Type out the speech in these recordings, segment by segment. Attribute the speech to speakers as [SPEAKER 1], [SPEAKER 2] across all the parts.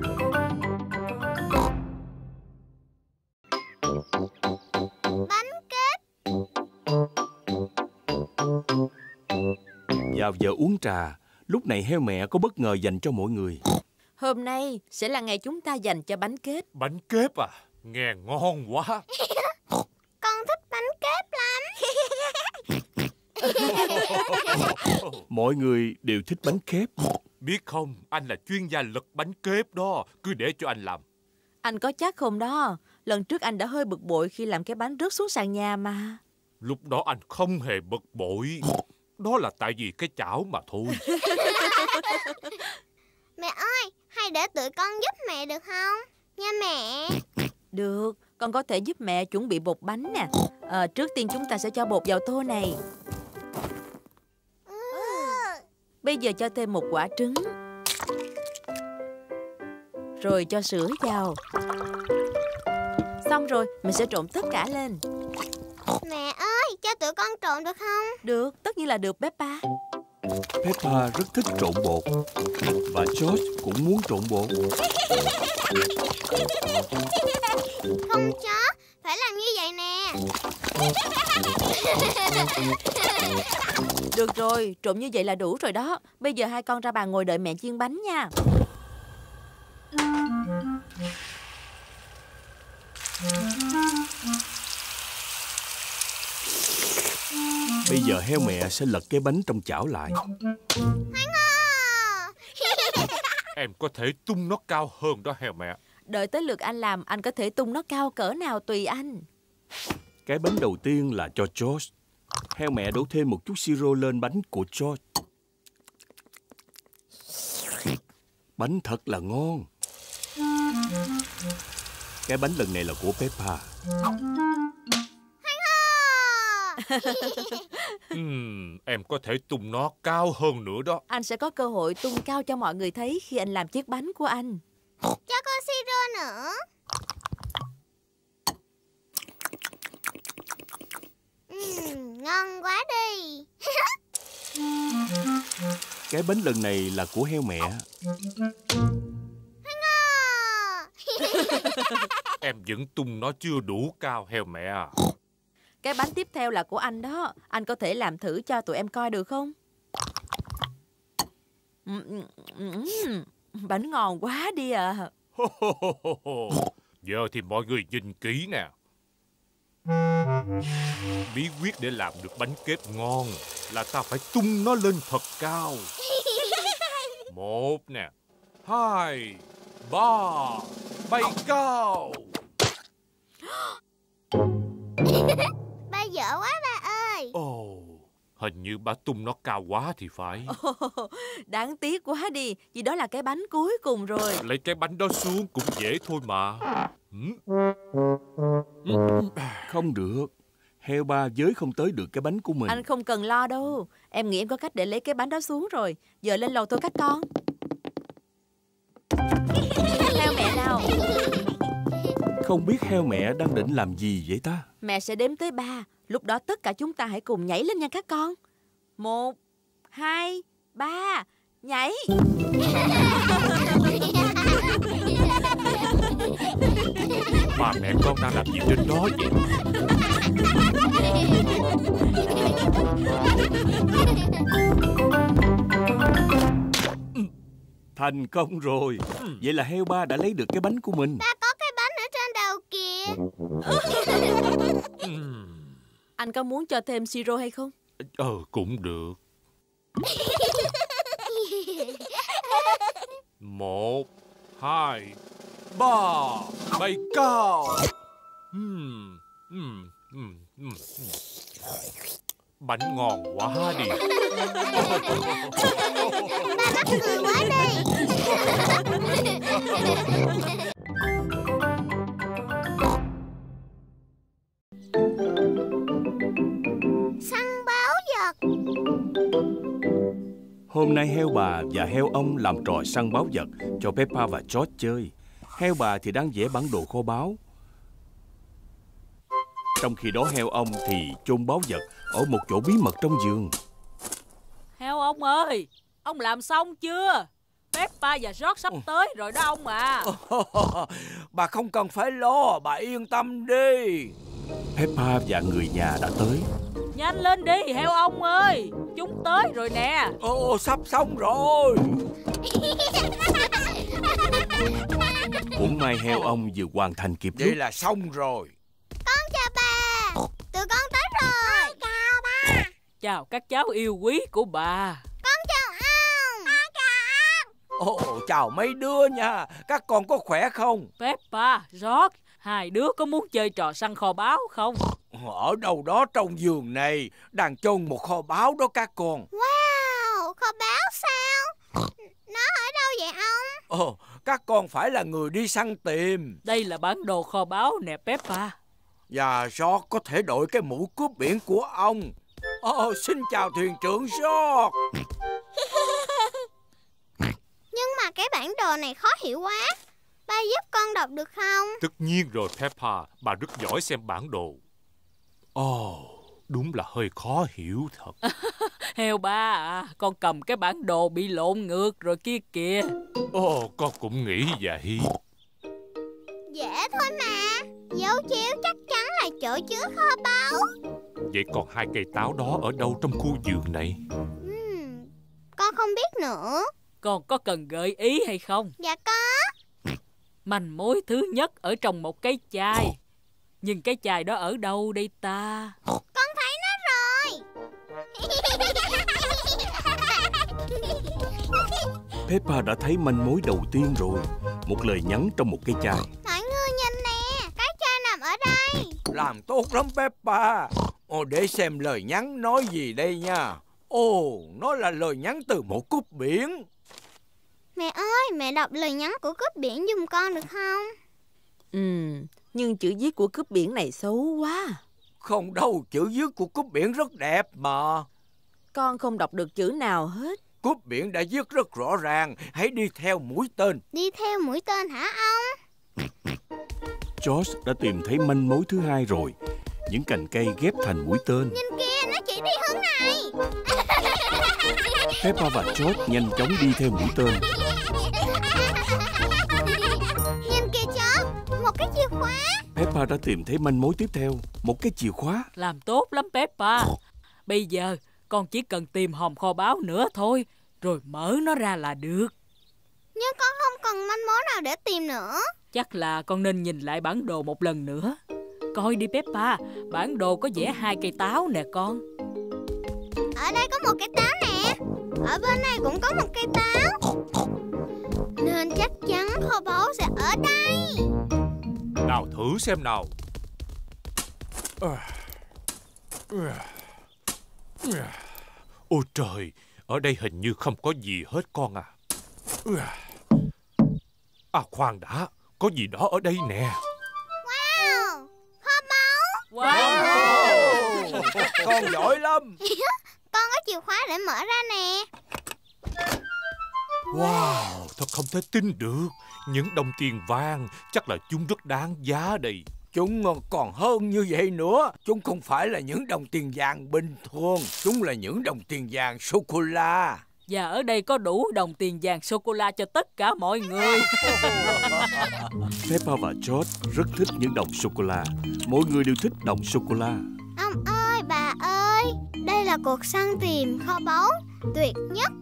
[SPEAKER 1] Bánh kết.
[SPEAKER 2] Vào giờ uống trà, lúc này heo mẹ có bất ngờ dành cho mọi người.
[SPEAKER 3] Hôm nay sẽ là ngày chúng ta dành cho bánh kết.
[SPEAKER 4] Bánh kếp à? Nghe ngon quá.
[SPEAKER 1] Con thích bánh kết lắm.
[SPEAKER 2] Mọi người đều thích bánh kép.
[SPEAKER 4] Biết không, anh là chuyên gia lật bánh kếp đó. Cứ để cho anh làm.
[SPEAKER 3] Anh có chắc không đó? Lần trước anh đã hơi bực bội khi làm cái bánh rớt xuống sàn nhà mà.
[SPEAKER 4] Lúc đó anh không hề bực bội. Đó là tại vì cái chảo mà thôi.
[SPEAKER 1] Mẹ ơi, hay để tụi con giúp mẹ được không? Nha mẹ.
[SPEAKER 3] Được, con có thể giúp mẹ chuẩn bị bột bánh nè. Trước tiên chúng ta sẽ cho bột vào tô này. Bây giờ cho thêm một quả trứng. Rồi cho sữa vào. Xong rồi, mình sẽ trộn tất cả lên.
[SPEAKER 1] Mẹ ơi, cho tụi con trộn được không?
[SPEAKER 3] Được, tất nhiên là được Peppa.
[SPEAKER 2] Peppa rất thích trộn bột. Và George cũng muốn trộn bột.
[SPEAKER 1] Không chó, phải làm như vậy nè.
[SPEAKER 3] Được rồi, trộn như vậy là đủ rồi đó. Bây giờ hai con ra bàn ngồi đợi mẹ chiên bánh nha.
[SPEAKER 2] Bây giờ heo mẹ sẽ lật cái bánh trong chảo lại.
[SPEAKER 4] Em có thể tung nó cao hơn đó heo mẹ.
[SPEAKER 3] Đợi tới lượt anh làm, anh có thể tung nó cao cỡ nào tùy anh.
[SPEAKER 2] Cái bánh đầu tiên là cho George. Heo mẹ đổ thêm một chút siro lên bánh của George. Bánh thật là ngon. Cái bánh lần này là của Peppa.
[SPEAKER 4] Em có thể tung nó cao hơn nữa đó.
[SPEAKER 3] Anh sẽ có cơ hội tung cao cho mọi người thấy khi anh làm chiếc bánh của anh.
[SPEAKER 1] Cho con siro nữa. Ngon quá đi.
[SPEAKER 2] Cái bánh lần này là của heo mẹ.
[SPEAKER 4] Em vẫn tung nó chưa đủ cao heo mẹ à.
[SPEAKER 3] Cái bánh tiếp theo là của anh đó. Anh có thể làm thử cho tụi em coi được không? Bánh ngon quá đi à.
[SPEAKER 4] Giờ thì mọi người nhìn kỹ nè. Bí quyết để làm được bánh kếp ngon là ta phải tung nó lên thật cao. 1 nè, 2, 3, bay cao.
[SPEAKER 1] Ba dở quá ba ơi.
[SPEAKER 4] Ồ, hình như bà tung nó cao quá thì phải.
[SPEAKER 3] Đáng tiếc quá đi, vì đó là cái bánh cuối cùng rồi.
[SPEAKER 4] Lấy cái bánh đó xuống cũng dễ thôi mà.
[SPEAKER 2] Không được. Heo ba giới không tới được cái bánh của mình.
[SPEAKER 3] Anh không cần lo đâu. Em nghĩ em có cách để lấy cái bánh đó xuống rồi. Giờ lên lầu thôi các con. Theo mẹ nào.
[SPEAKER 2] Không biết heo mẹ đang định làm gì vậy ta?
[SPEAKER 3] Mẹ sẽ đếm tới 3. Lúc đó tất cả chúng ta hãy cùng nhảy lên nha các con. 1, 2, 3, nhảy.
[SPEAKER 4] Bà mẹ con đang làm gì trên đó vậy?
[SPEAKER 2] Thành công rồi. Vậy là heo ba đã lấy được cái bánh của mình.
[SPEAKER 1] Ba có cái bánh ở trên đầu kìa.
[SPEAKER 3] Anh có muốn cho thêm siro hay không?
[SPEAKER 4] Cũng được. 1, 2, 3, bay cao. Bánh ngon quá đi.
[SPEAKER 1] Ba mắc cười quá đi. Săn báo vật.
[SPEAKER 2] Hôm nay heo bà và heo ông làm trò săn báo vật cho Peppa và George chơi. Heo bà thì đang vẽ bản đồ kho báu. Trong khi đó heo ông thì chôn báu vật ở một chỗ bí mật trong giường.
[SPEAKER 5] Heo ông ơi, ông làm xong chưa?
[SPEAKER 3] Peppa và George sắp tới rồi đó ông à.
[SPEAKER 5] Bà không cần phải lo, bà yên tâm đi.
[SPEAKER 2] Peppa và người nhà đã tới.
[SPEAKER 3] Nhanh lên đi heo ông ơi, chúng tới rồi nè.
[SPEAKER 5] Ồ, sắp xong rồi.
[SPEAKER 2] Cũng may heo ông vừa hoàn thành kịp lúc.
[SPEAKER 5] Vậy là xong rồi.
[SPEAKER 1] Con chào bà. Tụi con tới rồi. Chào ba.
[SPEAKER 3] Chào các cháu yêu quý của bà.
[SPEAKER 1] Con chào ông. Con chào ông.
[SPEAKER 5] Ồ, chào mấy đứa nha. Các con có khỏe không?
[SPEAKER 3] Peppa, George, hai đứa có muốn chơi trò săn kho báu không?
[SPEAKER 5] Ở đâu đó trong vườn này đang chôn một kho báu đó các con.
[SPEAKER 1] Wow, kho báu sao? Nó ở đâu vậy ông?
[SPEAKER 5] Ồ, các con phải là người đi săn tìm.
[SPEAKER 3] Đây là bản đồ kho báu nè Peppa.
[SPEAKER 5] Và George có thể đội cái mũ cướp biển của ông. Ồ, xin chào thuyền trưởng George.
[SPEAKER 1] Nhưng mà cái bản đồ này khó hiểu quá. Ba giúp con đọc được không?
[SPEAKER 4] Tất nhiên rồi Peppa, bà rất giỏi xem bản đồ. Ồ, đúng là hơi khó hiểu thật.
[SPEAKER 3] Heo ba à, con cầm cái bản đồ bị lộn ngược rồi kia kìa.
[SPEAKER 4] Ồ, con cũng nghĩ vậy.
[SPEAKER 1] Dễ thôi mà. Dấu chéo chắc chắn là chỗ chứa kho báu.
[SPEAKER 4] Vậy còn hai cây táo đó ở đâu trong khu vườn này?
[SPEAKER 1] Con không biết nữa.
[SPEAKER 3] Con có cần gợi ý hay không?
[SPEAKER 1] Dạ có.
[SPEAKER 3] Manh mối thứ nhất ở trong một cái chai. Nhưng cái chai đó ở đâu đây ta?
[SPEAKER 1] Con thấy nó rồi.
[SPEAKER 2] Peppa đã thấy manh mối đầu tiên rồi. Một lời nhắn trong một cái chai.
[SPEAKER 1] Mọi người nhìn nè, cái chai nằm ở đây.
[SPEAKER 5] Làm tốt lắm Peppa. Ồ, để xem lời nhắn nói gì đây nha. Ồ, nó là lời nhắn từ một cúp biển.
[SPEAKER 1] Mẹ ơi, mẹ đọc lời nhắn của cướp biển giùm con được không?
[SPEAKER 3] Nhưng chữ viết của cướp biển này xấu quá.
[SPEAKER 5] Không đâu, chữ viết của cúp biển rất đẹp mà.
[SPEAKER 3] Con không đọc được chữ nào hết.
[SPEAKER 5] Cúp biển đã viết rất rõ ràng. Hãy đi theo mũi tên.
[SPEAKER 1] Đi theo mũi tên hả ông?
[SPEAKER 2] George đã tìm thấy manh mối thứ hai rồi. Những cành cây ghép thành mũi tên.
[SPEAKER 1] Nhìn kìa, nó chỉ đi hướng này.
[SPEAKER 2] Peppa và George nhanh chóng đi theo mũi tên.
[SPEAKER 1] Nhìn kìa chó, một cái chìa khóa.
[SPEAKER 2] Peppa đã tìm thấy manh mối tiếp theo. Một cái chìa khóa.
[SPEAKER 3] Làm tốt lắm Peppa. Bây giờ con chỉ cần tìm hòm kho báu nữa thôi, rồi mở nó ra là được.
[SPEAKER 1] Nhưng con không cần manh mối nào để tìm nữa.
[SPEAKER 3] Chắc là con nên nhìn lại bản đồ một lần nữa. Coi đi Peppa, bản đồ có vẽ hai cây táo nè con.
[SPEAKER 1] Ở đây có một cây táo nè. Ở bên này cũng có một cây táo. Nên chắc chắn kho báu sẽ ở đây.
[SPEAKER 4] Nào thử xem nào. Ôi trời, ở đây hình như không có gì hết con à. À khoan đã, có gì đó ở đây nè.
[SPEAKER 1] Wow, kho báu.
[SPEAKER 3] Wow.
[SPEAKER 5] Con giỏi lắm.
[SPEAKER 1] Con có chìa khóa để mở ra nè.
[SPEAKER 4] Wow, thật không thể tin được. Những đồng tiền vàng, chắc là chúng rất đáng giá đây.
[SPEAKER 5] Chúng còn hơn như vậy nữa. Chúng không phải là những đồng tiền vàng bình thường. Chúng là những đồng tiền vàng sô-cô-la.
[SPEAKER 3] Và ở đây có đủ đồng tiền vàng sô-cô-la cho tất cả mọi người.
[SPEAKER 2] Peppa và George rất thích những đồng sô-cô-la. Mỗi người đều thích đồng sô-cô-la.
[SPEAKER 1] Ông ơi, bà ơi, đây là cuộc săn tìm kho báu tuyệt nhất.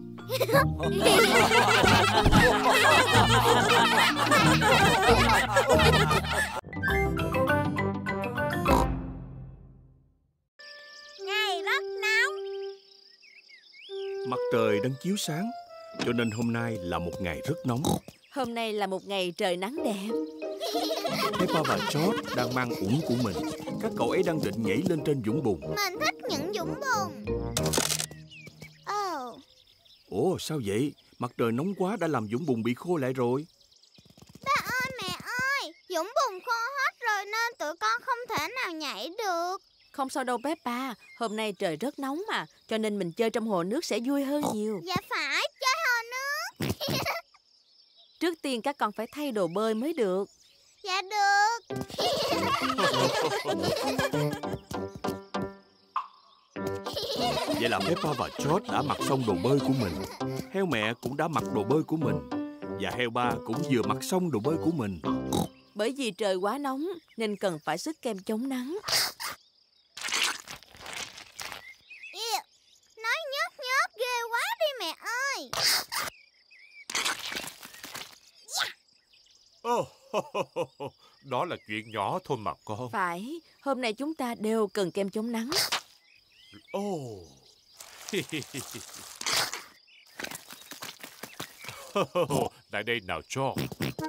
[SPEAKER 1] Ngày rất nóng.
[SPEAKER 2] Mặt trời đang chiếu sáng, cho nên hôm nay là một ngày rất nóng.
[SPEAKER 3] Hôm nay là một ngày trời nắng đẹp.
[SPEAKER 2] Peppa và George đang mang ủng của mình. Các cậu ấy đang định nhảy lên trên vũng bùn.
[SPEAKER 1] Mình thích những vũng bùn.
[SPEAKER 2] Ồ, sao vậy? Mặt trời nóng quá đã làm vũng bùn bị khô lại rồi.
[SPEAKER 1] Ba ơi, mẹ ơi, vũng bùn khô hết rồi nên tụi con không thể nào nhảy được.
[SPEAKER 3] Không sao đâu Peppa, hôm nay trời rất nóng mà, cho nên mình chơi trong hồ nước sẽ vui hơn nhiều.
[SPEAKER 1] Dạ phải, chơi hồ nước.
[SPEAKER 3] Trước tiên các con phải thay đồ bơi mới được.
[SPEAKER 1] Dạ được.
[SPEAKER 2] Vậy là Peppa và George đã mặc xong đồ bơi của mình. Heo mẹ cũng đã mặc đồ bơi của mình. Và heo ba cũng vừa mặc xong đồ bơi của mình.
[SPEAKER 3] Bởi vì trời quá nóng nên cần phải xức kem chống nắng.
[SPEAKER 1] Nói nhớt ghê quá đi mẹ ơi.
[SPEAKER 4] Đó là chuyện nhỏ thôi mà con.
[SPEAKER 3] Phải, hôm nay chúng ta đều cần kem chống nắng.
[SPEAKER 4] Tại đây nào George.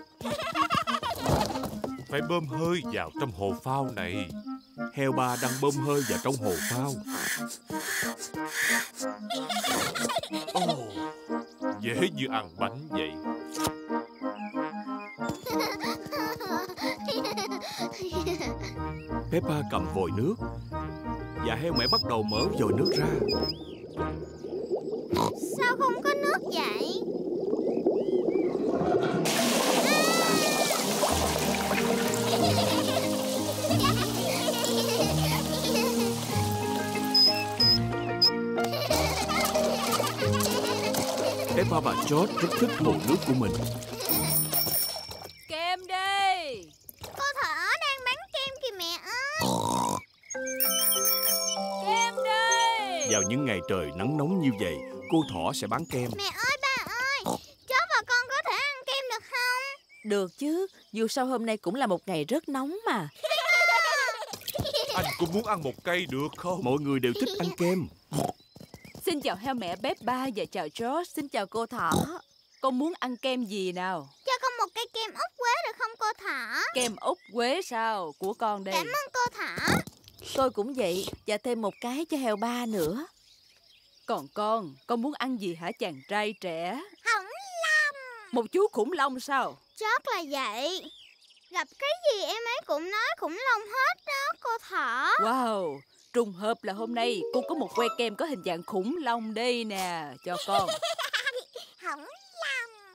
[SPEAKER 4] Phải bơm hơi vào trong hồ phao này.
[SPEAKER 2] Heo ba đang bơm hơi vào trong hồ phao.
[SPEAKER 4] Dễ như ăn bánh vậy.
[SPEAKER 2] Peppa cầm vòi nước và heo mẹ bắt đầu mở vòi nước ra.
[SPEAKER 1] Sao không có nước vậy?
[SPEAKER 2] Peppa và George rất thích hồ nước của mình.
[SPEAKER 3] Kem đi!
[SPEAKER 1] Cô thỏ đang bán kem kìa mẹ ơi.
[SPEAKER 3] Kem đi!
[SPEAKER 2] Vào những ngày trời nắng nóng như vậy, cô thỏ sẽ bán kem.
[SPEAKER 1] Mẹ ơi ba ơi, chó và con có thể ăn kem được không?
[SPEAKER 3] Được chứ, dù sao hôm nay cũng là một ngày rất nóng mà.
[SPEAKER 4] Anh có muốn ăn một cây được không?
[SPEAKER 2] Mọi người đều thích ăn kem.
[SPEAKER 6] Xin chào heo mẹ Peppa và chào George.
[SPEAKER 3] Xin chào cô thỏ.
[SPEAKER 6] Con muốn ăn kem gì nào?
[SPEAKER 1] Cho con một cây kem ốc quế được không cô thỏ?
[SPEAKER 6] Kem ốc quế sao? Của con đây.
[SPEAKER 1] Cảm ơn cô thỏ.
[SPEAKER 3] Tôi cũng vậy, và thêm một cái cho heo ba nữa.
[SPEAKER 6] Còn con muốn ăn gì hả chàng trai trẻ?
[SPEAKER 1] Khủng long.
[SPEAKER 6] Một chú khủng long sao?
[SPEAKER 1] Chót là vậy. Gặp cái gì em ấy cũng nói khủng long hết đó cô thỏ.
[SPEAKER 6] Wow, trùng hợp là hôm nay cô có một que kem có hình dạng khủng long đây nè, cho con.
[SPEAKER 1] Khủng long.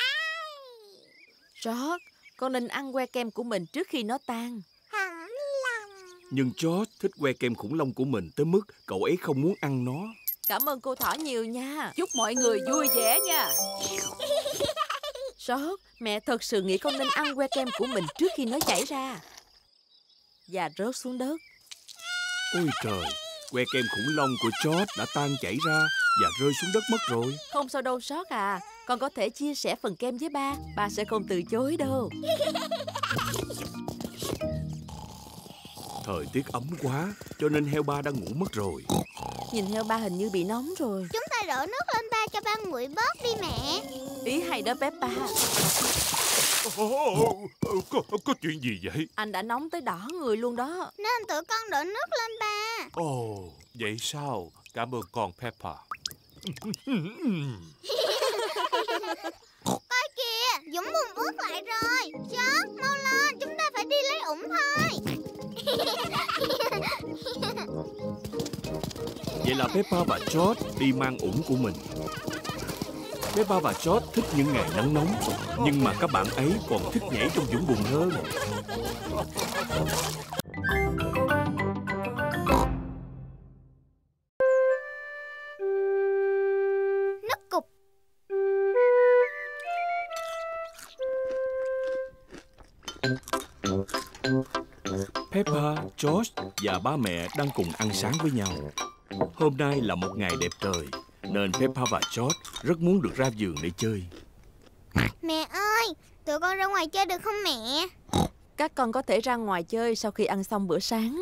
[SPEAKER 3] George, con nên ăn que kem của mình trước khi nó tan.
[SPEAKER 1] Khủng long.
[SPEAKER 2] Nhưng George thích que kem khủng long của mình tới mức cậu ấy không muốn ăn nó.
[SPEAKER 3] Cảm ơn cô thỏ nhiều nha.
[SPEAKER 6] Chúc mọi người vui vẻ nha.
[SPEAKER 3] George, mẹ thật sự nghĩ con nên ăn que kem của mình trước khi nó chảy ra và rớt xuống đất.
[SPEAKER 2] Ôi trời, que kem khủng long của George đã tan chảy ra và rơi xuống đất mất rồi.
[SPEAKER 3] Không sao đâu George à, con có thể chia sẻ phần kem với ba. Ba sẽ không từ chối đâu.
[SPEAKER 2] Thời tiết ấm quá, cho nên heo ba đang ngủ mất rồi.
[SPEAKER 3] Nhìn heo ba hình như bị nóng rồi.
[SPEAKER 1] Chúng ta đổ nước lên ba cho ba nguội bớt đi mẹ.
[SPEAKER 3] Ý hay đó Peppa.
[SPEAKER 4] Có chuyện gì vậy?
[SPEAKER 3] Anh đã nóng tới đỏ người luôn đó.
[SPEAKER 1] Nên tụi con đổ nước lên ba.
[SPEAKER 4] Vậy sao? Cảm ơn con Peppa.
[SPEAKER 1] Coi kìa, Dũng buồn ướt lại rồi. Chót, mau lên, chúng ta phải đi lấy ủng thôi.
[SPEAKER 2] Vậy là Peppa và George đi mang ủng của mình. Peppa và George thích những ngày nắng nóng, nhưng mà các bạn ấy còn thích nhảy trong vũng bùn hơn.
[SPEAKER 1] Nước cục.
[SPEAKER 2] Peppa, George và ba mẹ đang cùng ăn sáng với nhau. Hôm nay là một ngày đẹp trời, nên Peppa và George rất muốn được ra vườn để chơi.
[SPEAKER 1] Mẹ ơi, tụi con ra ngoài chơi được không mẹ?
[SPEAKER 3] Các con có thể ra ngoài chơi sau khi ăn xong bữa sáng.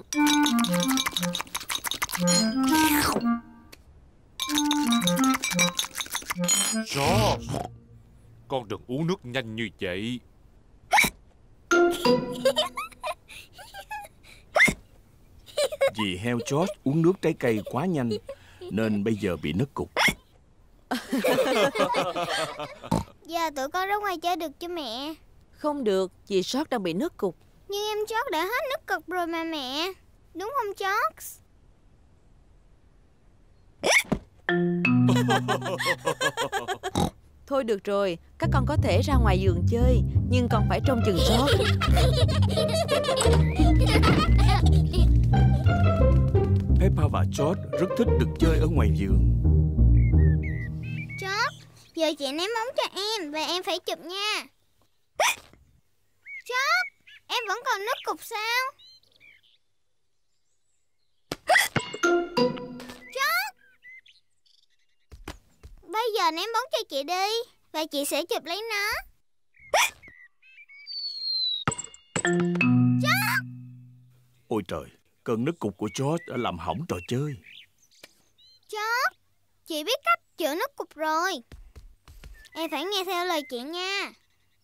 [SPEAKER 4] George, con đừng uống nước nhanh như vậy.
[SPEAKER 2] Vì heo George uống nước trái cây quá nhanh, nên bây giờ bị nứt cục.
[SPEAKER 1] Giờ tụi con ra ngoài chơi được chưa mẹ?
[SPEAKER 3] Không được, vì George đang bị nứt cục.
[SPEAKER 1] Nhưng em George đã hết nước cục rồi mà mẹ. Đúng không George?
[SPEAKER 3] Thôi được rồi, các con có thể ra ngoài vườn chơi, nhưng còn phải trông chừng George.
[SPEAKER 2] Peppa và George rất thích được chơi ở ngoài vườn.
[SPEAKER 1] George, giờ chị ném bóng cho em và em phải chụp nha. George, em vẫn còn nước cục sao? George, bây giờ ném bóng cho chị đi và chị sẽ chụp lấy nó.
[SPEAKER 2] Ôi trời, cơn nước cục của George đã làm hỏng trò chơi.
[SPEAKER 1] George, chị biết cách chữa nước cục rồi. Em phải nghe theo lời chị nha.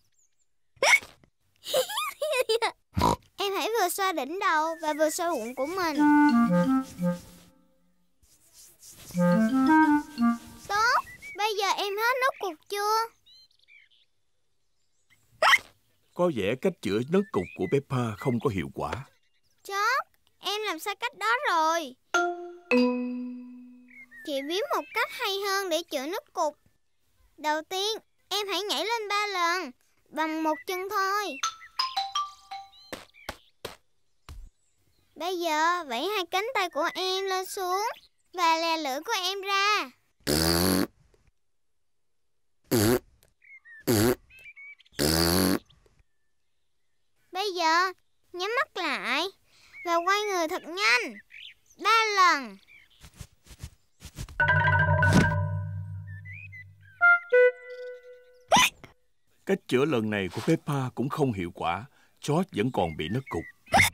[SPEAKER 1] Em hãy vừa xoa đỉnh đầu và vừa xoa bụng của mình. Tốt, bây giờ em hết nước cục chưa?
[SPEAKER 2] Có vẻ cách chữa nước cục của Peppa không có hiệu quả.
[SPEAKER 1] George, em làm sai cách đó rồi. Chị biết một cách hay hơn để chữa nước cục. Đầu tiên, em hãy nhảy lên 3 lần bằng một chân thôi. Bây giờ vẫy hai cánh tay của em lên xuống và lè lưỡi của em ra. Bây giờ nhắm mắt lại và quay người thật nhanh 3 lần.
[SPEAKER 2] Cách chữa lần này của Peppa cũng không hiệu quả. George vẫn còn bị nước cục.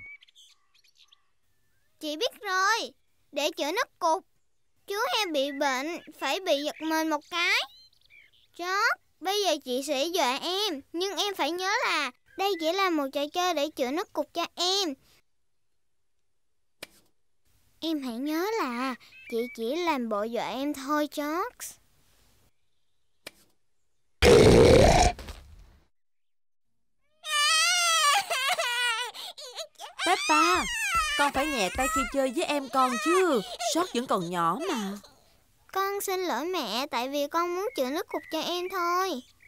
[SPEAKER 1] Chị biết rồi, để chữa nước cục, chú heo bị bệnh phải bị giật mình một cái. George, bây giờ chị sẽ dọa em, nhưng em phải nhớ là đây chỉ là một trò chơi để chữa nước cục cho em. Em hãy nhớ là chị chỉ làm bộ dọa em thôi, George.
[SPEAKER 3] Peppa, con phải nhẹ tay khi chơi với em con chứ. George vẫn còn nhỏ mà.
[SPEAKER 1] Con xin lỗi mẹ, tại vì con muốn chữa nước cục cho em thôi.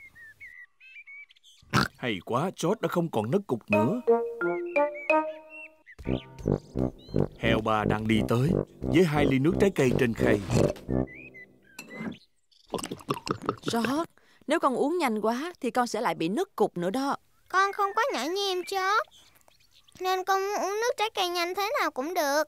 [SPEAKER 2] Hay quá, George đã không còn nước cục nữa. Heo ba đang đi tới với 2 ly nước trái cây trên khay.
[SPEAKER 3] George, nếu con uống nhanh quá thì con sẽ lại bị nước cục nữa đó.
[SPEAKER 1] Con không có nhỏ như em, George, nên con muốn uống nước trái cây nhanh thế nào cũng được.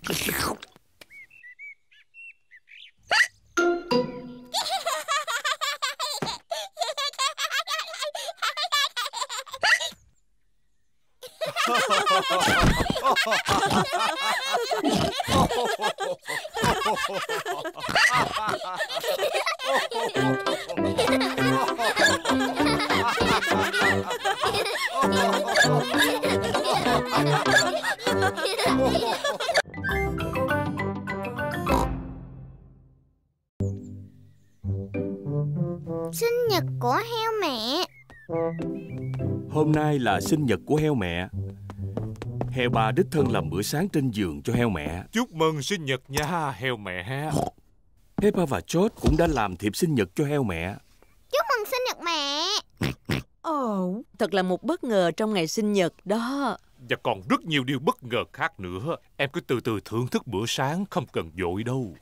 [SPEAKER 1] Sinh nhật của heo mẹ.
[SPEAKER 2] Hôm nay là sinh nhật của heo mẹ. Heo ba đích thân làm bữa sáng trên giường cho heo mẹ.
[SPEAKER 4] Chúc mừng sinh nhật nha heo mẹ.
[SPEAKER 2] Peppa và George cũng đã làm thiệp sinh nhật cho heo mẹ.
[SPEAKER 1] Chúc mừng sinh nhật mẹ.
[SPEAKER 3] Ồ, thật là một bất ngờ trong ngày sinh nhật đó.
[SPEAKER 4] Và còn rất nhiều điều bất ngờ khác nữa. Em cứ từ từ thưởng thức bữa sáng, không cần vội đâu.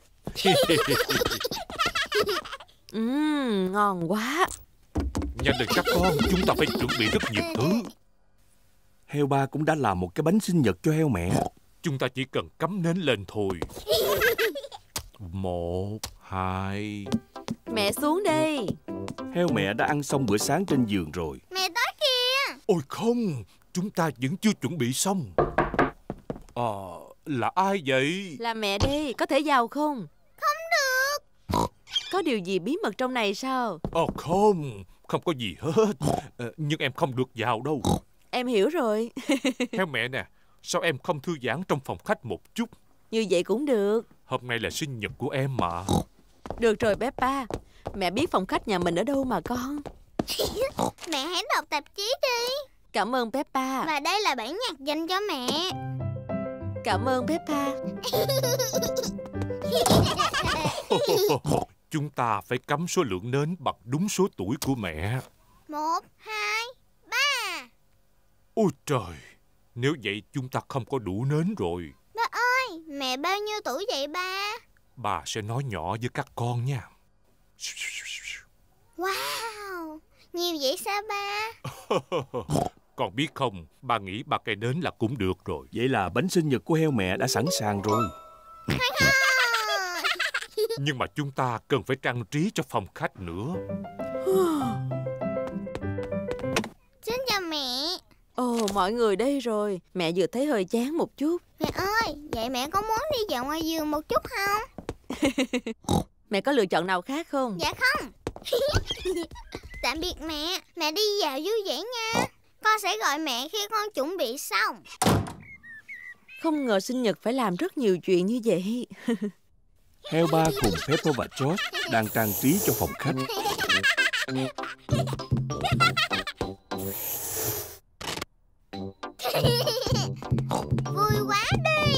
[SPEAKER 3] Ngon quá.
[SPEAKER 4] Nhanh lên các con, chúng ta phải chuẩn bị rất nhiều thứ.
[SPEAKER 2] Heo ba cũng đã làm một cái bánh sinh nhật cho heo mẹ.
[SPEAKER 4] Chúng ta chỉ cần cắm nến lên thôi. 1, 2.
[SPEAKER 3] Mẹ xuống đi.
[SPEAKER 2] Heo mẹ đã ăn xong bữa sáng trên giường rồi.
[SPEAKER 1] Mẹ tới kìa.
[SPEAKER 4] Ôi không, chúng ta vẫn chưa chuẩn bị xong. Là ai vậy?
[SPEAKER 3] Là mẹ đi, có thể vào không?
[SPEAKER 1] Không được.
[SPEAKER 3] Có điều gì bí mật trong này sao?
[SPEAKER 4] Không có gì hết. Nhưng em không được vào đâu.
[SPEAKER 3] Em hiểu rồi.
[SPEAKER 4] Heo mẹ nè, sao em không thư giãn trong phòng khách một chút?
[SPEAKER 3] Như vậy cũng được.
[SPEAKER 4] Hôm nay là sinh nhật của em mà.
[SPEAKER 3] Được rồi Peppa, mẹ biết phòng khách nhà mình ở đâu mà con.
[SPEAKER 1] Mẹ hãy đọc tạp chí đi.
[SPEAKER 3] Cảm ơn Peppa.
[SPEAKER 1] Và đây là bản nhạc dành cho mẹ.
[SPEAKER 3] Cảm ơn Peppa.
[SPEAKER 4] Chúng ta phải cắm số lượng nến bằng đúng số tuổi của mẹ.
[SPEAKER 1] 1, 2, 3.
[SPEAKER 4] Ôi trời, nếu vậy chúng ta không có đủ nến rồi.
[SPEAKER 1] Ba ơi, mẹ mẹ bao nhiêu tuổi vậy ba?
[SPEAKER 4] Bà sẽ nói nhỏ với các con nha.
[SPEAKER 1] Wow, nhiều vậy sao ba?
[SPEAKER 4] Con biết không, ba nghĩ 3 cây nến là cũng được rồi.
[SPEAKER 2] Vậy là bánh sinh nhật của heo mẹ đã sẵn sàng rồi.
[SPEAKER 4] Nhưng mà chúng ta cần phải trang trí cho phòng khách nữa.
[SPEAKER 1] Xin chào mẹ.
[SPEAKER 3] Ồ, mọi người đây rồi. Mẹ vừa thấy hơi chán một chút.
[SPEAKER 1] Mẹ ơi, vậy mẹ có muốn đi dạo ngoài vườn một chút không?
[SPEAKER 3] Mẹ có lựa chọn nào khác không?
[SPEAKER 1] Dạ không. Tạm biệt mẹ. Mẹ đi dạo vui vẻ nha. Con sẽ gọi mẹ khi con chuẩn bị xong.
[SPEAKER 3] Không ngờ sinh nhật phải làm rất nhiều chuyện như vậy.
[SPEAKER 2] Heo ba cùng Peppa và George đang trang trí cho phòng khách.
[SPEAKER 1] Vui quá đi.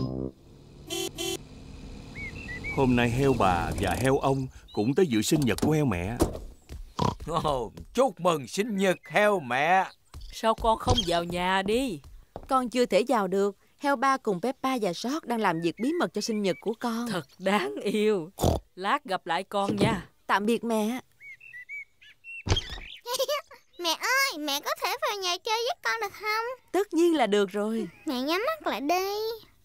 [SPEAKER 2] Hôm nay heo bà và heo ông cũng tới dự sinh nhật của heo mẹ.
[SPEAKER 5] Chúc mừng sinh nhật heo mẹ.
[SPEAKER 6] Sao con không vào nhà đi?
[SPEAKER 3] Con chưa thể vào được. Heo ba cùng Peppa và George đang làm việc bí mật cho sinh nhật của con.
[SPEAKER 6] Thật đáng yêu. Lát gặp lại con nha.
[SPEAKER 3] Tạm biệt mẹ.
[SPEAKER 1] Mẹ ơi, mẹ có thể vào nhà chơi với con được không?
[SPEAKER 3] Tất nhiên là được rồi.
[SPEAKER 1] Mẹ nhắm mắt lại đi.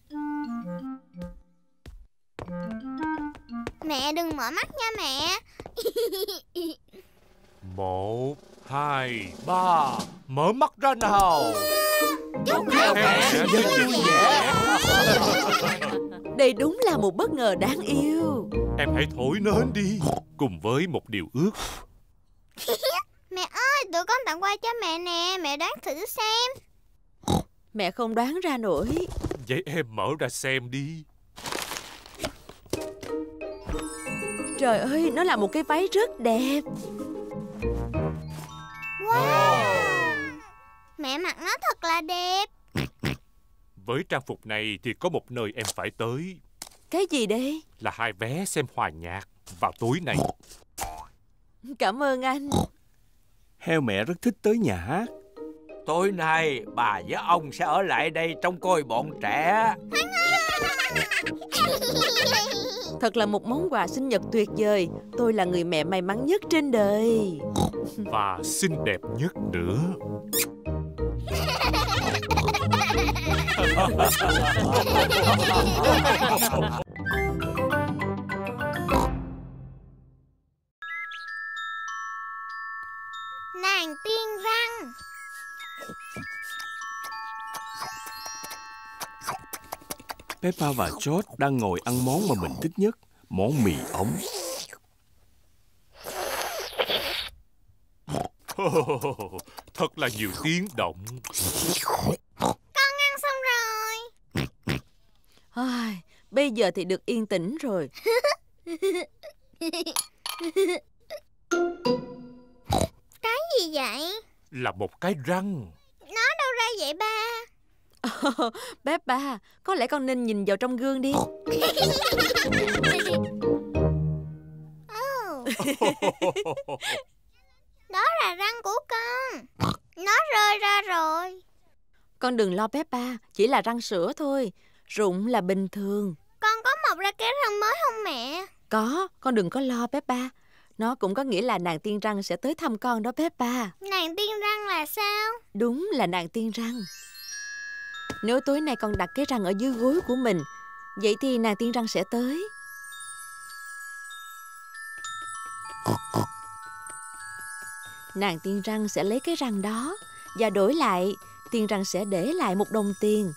[SPEAKER 1] Mẹ đừng mở mắt nha mẹ.
[SPEAKER 4] 1, 2, 3. Mở mắt ra nào.
[SPEAKER 1] Chúc
[SPEAKER 4] Heo mẹ sinh nhật vui vẻ.
[SPEAKER 3] Đây đúng là một bất ngờ đáng yêu.
[SPEAKER 4] Em hãy thổi nến đi, cùng với một điều ước.
[SPEAKER 1] Mẹ ơi, tụi con tặng quà cho mẹ nè. Mẹ đoán thử xem.
[SPEAKER 3] Mẹ không đoán ra nổi.
[SPEAKER 4] Vậy em mở ra xem đi.
[SPEAKER 3] Trời ơi, nó là một cái váy rất đẹp.
[SPEAKER 1] Wow, mẹ mặc nó thật là đẹp.
[SPEAKER 4] Với trang phục này thì có một nơi em phải tới.
[SPEAKER 3] Cái gì đây?
[SPEAKER 4] Là 2 vé xem hòa nhạc vào tối này.
[SPEAKER 3] Cảm ơn anh.
[SPEAKER 2] Heo mẹ rất thích tới nhà hát.
[SPEAKER 5] Tối nay bà với ông sẽ ở lại đây trông coi bọn trẻ.
[SPEAKER 3] Thật là một món quà sinh nhật tuyệt vời. Tôi là người mẹ may mắn nhất trên đời.
[SPEAKER 4] Và xinh đẹp nhất nữa.
[SPEAKER 1] Nàng tiên răng.
[SPEAKER 2] Peppa và George đang ngồi ăn món mà mình thích nhất, món mì ống.
[SPEAKER 4] Thật là nhiều tiếng động.
[SPEAKER 1] Con ăn xong rồi.
[SPEAKER 3] Ai, bây giờ thì được yên tĩnh rồi.
[SPEAKER 1] Cái gì vậy?
[SPEAKER 4] Là một cái răng.
[SPEAKER 1] Nó đâu ra vậy ba?
[SPEAKER 3] Peppa, có lẽ con nên nhìn vào trong gương đi.
[SPEAKER 1] Đó là răng của con. Nó rơi ra rồi.
[SPEAKER 3] Con đừng lo Peppa, chỉ là răng sữa thôi. Rụng là bình thường.
[SPEAKER 1] Con có mọc ra cái răng mới không mẹ?
[SPEAKER 3] Có, con đừng có lo Peppa. Nó cũng có nghĩa là nàng tiên răng sẽ tới thăm con đó Peppa.
[SPEAKER 1] Nàng tiên răng là sao?
[SPEAKER 3] Đúng là nàng tiên răng. Nếu tối nay con đặt cái răng ở dưới gối của mình, vậy thì nàng tiên răng sẽ tới. Nàng tiên răng sẽ lấy cái răng đó, và đổi lại, tiên răng sẽ để lại một đồng tiền.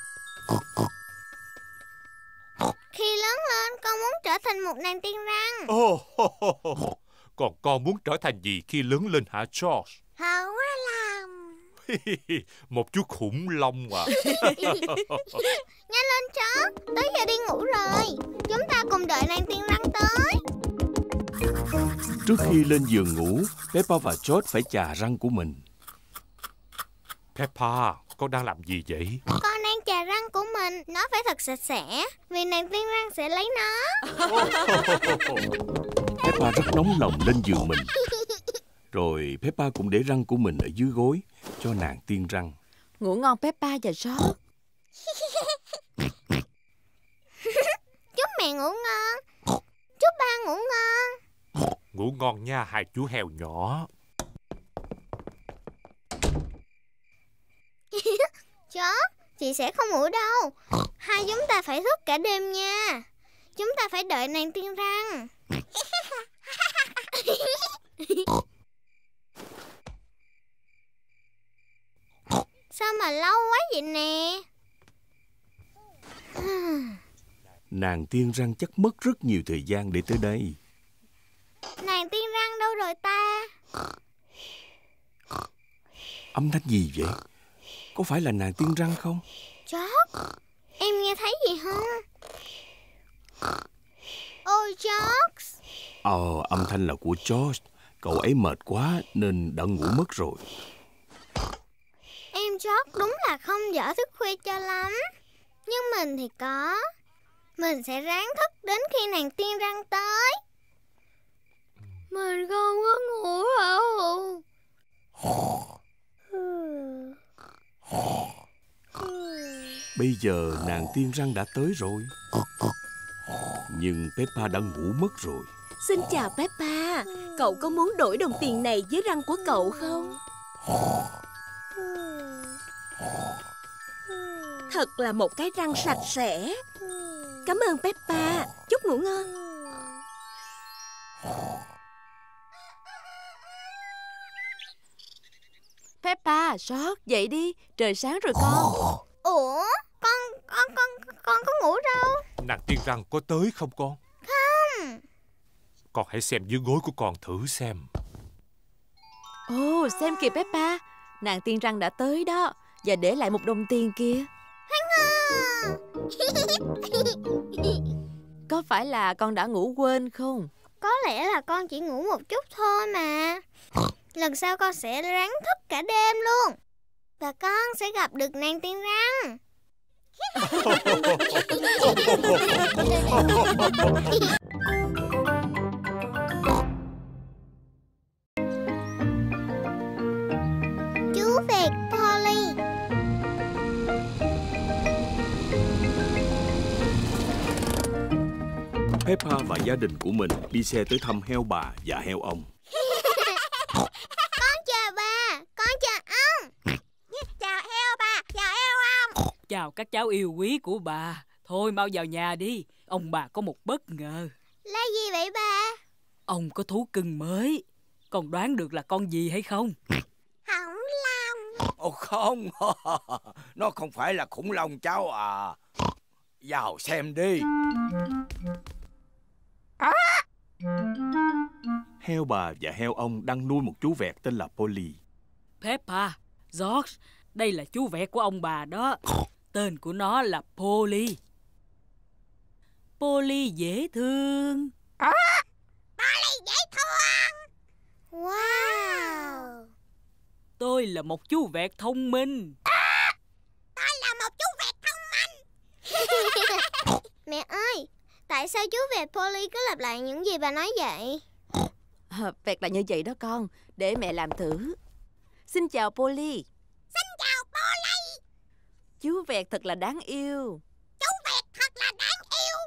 [SPEAKER 1] Khi lớn lên con muốn trở thành một nàng tiên răng.
[SPEAKER 4] Còn con muốn trở thành gì khi lớn lên hả George?
[SPEAKER 1] Hậu quá làm.
[SPEAKER 4] Một chú khủng long à.
[SPEAKER 1] Nhanh lên chó, tới giờ đi ngủ rồi. Chúng ta cùng đợi nàng tiên răng tới.
[SPEAKER 2] Trước khi lên giường ngủ, Peppa và George phải chà răng của mình.
[SPEAKER 4] Peppa, con đang làm gì vậy?
[SPEAKER 1] Con đang chà răng của mình. Nó phải thật sạch sẽ, vì nàng tiên răng sẽ lấy nó.
[SPEAKER 2] Peppa rất nóng lòng lên giường mình. Rồi Peppa cũng để răng của mình ở dưới gối cho nàng tiên răng.
[SPEAKER 3] Ngủ ngon Peppa và George.
[SPEAKER 1] mẹ ngủ ngon. Chúc ba ngủ ngon.
[SPEAKER 4] Ngủ ngon nha hai chú heo nhỏ.
[SPEAKER 1] Chót, chị sẽ không ngủ đâu. Hai chúng ta phải thức cả đêm nha. Chúng ta phải đợi nàng tiên răng. Sao mà lâu quá vậy nè?
[SPEAKER 2] Nàng tiên răng chắc mất rất nhiều thời gian để tới đây.
[SPEAKER 1] Nàng tiên răng đâu rồi ta?
[SPEAKER 2] Âm thanh gì vậy? Có phải là nàng tiên răng không?
[SPEAKER 1] Chót, em nghe thấy gì không? Ôi Chót.
[SPEAKER 2] Âm thanh là của George. Cậu ấy mệt quá nên đã ngủ mất rồi.
[SPEAKER 1] Em Chót đúng là không giỏi thức khuya cho lắm. Nhưng mình thì có. Mình sẽ ráng thức đến khi nàng tiên răng tới. Mình không có ngủ đâu.
[SPEAKER 2] Bây giờ nàng tiên răng đã tới rồi. Nhưng Peppa đã ngủ mất rồi.
[SPEAKER 7] Xin chào Peppa. Cậu có muốn đổi đồng tiền này với răng của cậu không? Thật là một cái răng sạch sẽ. Cảm ơn Peppa. Chúc ngủ ngon.
[SPEAKER 3] Peppa, George, dậy đi. Trời sáng rồi con.
[SPEAKER 1] Ủa, con có ngủ đâu.
[SPEAKER 4] Nàng tiên răng có tới không con?
[SPEAKER 1] Không.
[SPEAKER 4] Con hãy xem dưới gối của con thử xem.
[SPEAKER 3] Ồ, xem kìa Peppa. Nàng tiên răng đã tới đó. Và để lại một đồng tiền kia. Có phải là con đã ngủ quên không?
[SPEAKER 1] Có lẽ là con chỉ ngủ một chút thôi mà. Lần sau con sẽ ráng thức cả đêm luôn. Và con sẽ gặp được nàng tiên răng. Chú vẹt Polly.
[SPEAKER 2] Peppa và gia đình của mình đi xe tới thăm heo bà và heo ông.
[SPEAKER 1] Con chào ba, con chào ông. Chào heo bà, chào heo ông.
[SPEAKER 6] Chào các cháu yêu quý của bà. Thôi mau vào nhà đi. Ông bà có một bất ngờ.
[SPEAKER 1] Là gì vậy ba?
[SPEAKER 6] Ông có thú cưng mới. Con đoán được là con gì hay không?
[SPEAKER 1] Khủng long.
[SPEAKER 5] Ồ không, nó không phải là khủng long cháu à. Vào xem đi.
[SPEAKER 2] Heo bà và heo ông đang nuôi một chú vẹt tên là Polly.
[SPEAKER 6] Peppa, George, đây là chú vẹt của ông bà đó. Tên của nó là Polly. Polly dễ thương.
[SPEAKER 1] Polly dễ thương. Wow.
[SPEAKER 6] Tôi là một chú vẹt thông minh.
[SPEAKER 1] Tôi là một chú vẹt thông minh. Mẹ ơi, tại sao chú vẹt Polly cứ lặp lại những gì bà nói vậy?
[SPEAKER 3] Vẹt là như vậy đó con. Để mẹ làm thử. Xin chào Polly.
[SPEAKER 1] Xin chào Polly.
[SPEAKER 3] Chú vẹt thật là đáng yêu.
[SPEAKER 1] Chú vẹt thật là đáng yêu.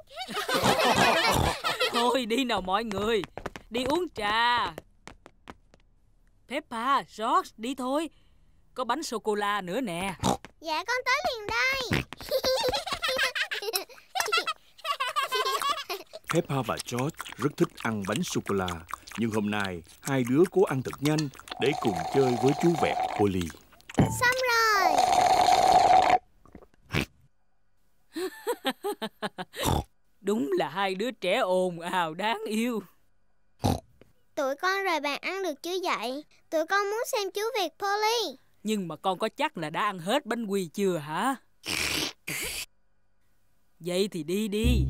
[SPEAKER 6] Thôi đi nào mọi người. Đi uống trà. Peppa, George, đi thôi. Có bánh sô-cô-la nữa nè.
[SPEAKER 1] Dạ con tới liền đây.
[SPEAKER 2] Peppa và George rất thích ăn bánh sô-cô-la. Nhưng hôm nay, hai đứa cố ăn thật nhanh để cùng chơi với chú vẹt Polly.
[SPEAKER 1] Xong rồi.
[SPEAKER 6] Đúng là hai đứa trẻ ồn ào đáng yêu.
[SPEAKER 1] Tụi con rời bàn ăn được chưa vậy? Tụi con muốn xem chú vẹt Polly.
[SPEAKER 6] Nhưng mà con có chắc là đã ăn hết bánh quy chưa hả? Vậy thì đi đi.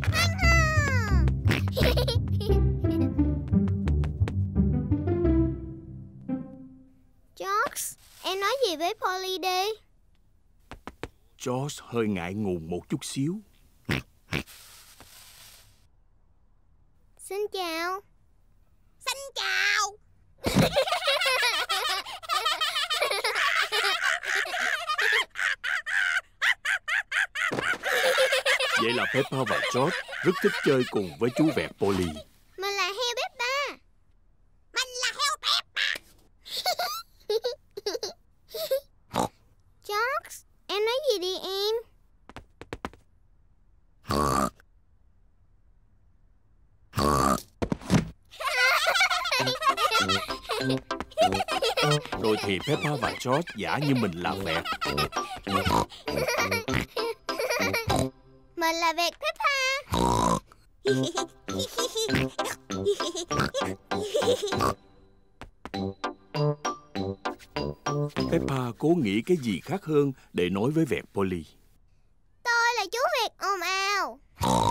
[SPEAKER 1] George, em nói gì với Polly đi?
[SPEAKER 2] George hơi ngại ngùng một chút xíu.
[SPEAKER 1] Xin chào. Xin chào.
[SPEAKER 2] Vậy là Peppa và George rất thích chơi cùng với chú vẹt Polly.
[SPEAKER 1] Mình là heo Peppa. Mình là heo Peppa. George, em nói gì đi em?
[SPEAKER 2] Rồi thì Peppa và George giả như mình là vẹt.
[SPEAKER 1] Mình là vẹt Peppa.
[SPEAKER 2] Peppa cố nghĩ cái gì khác hơn để nói với vẹt Polly.
[SPEAKER 1] Tôi là chú vẹt ồn ào.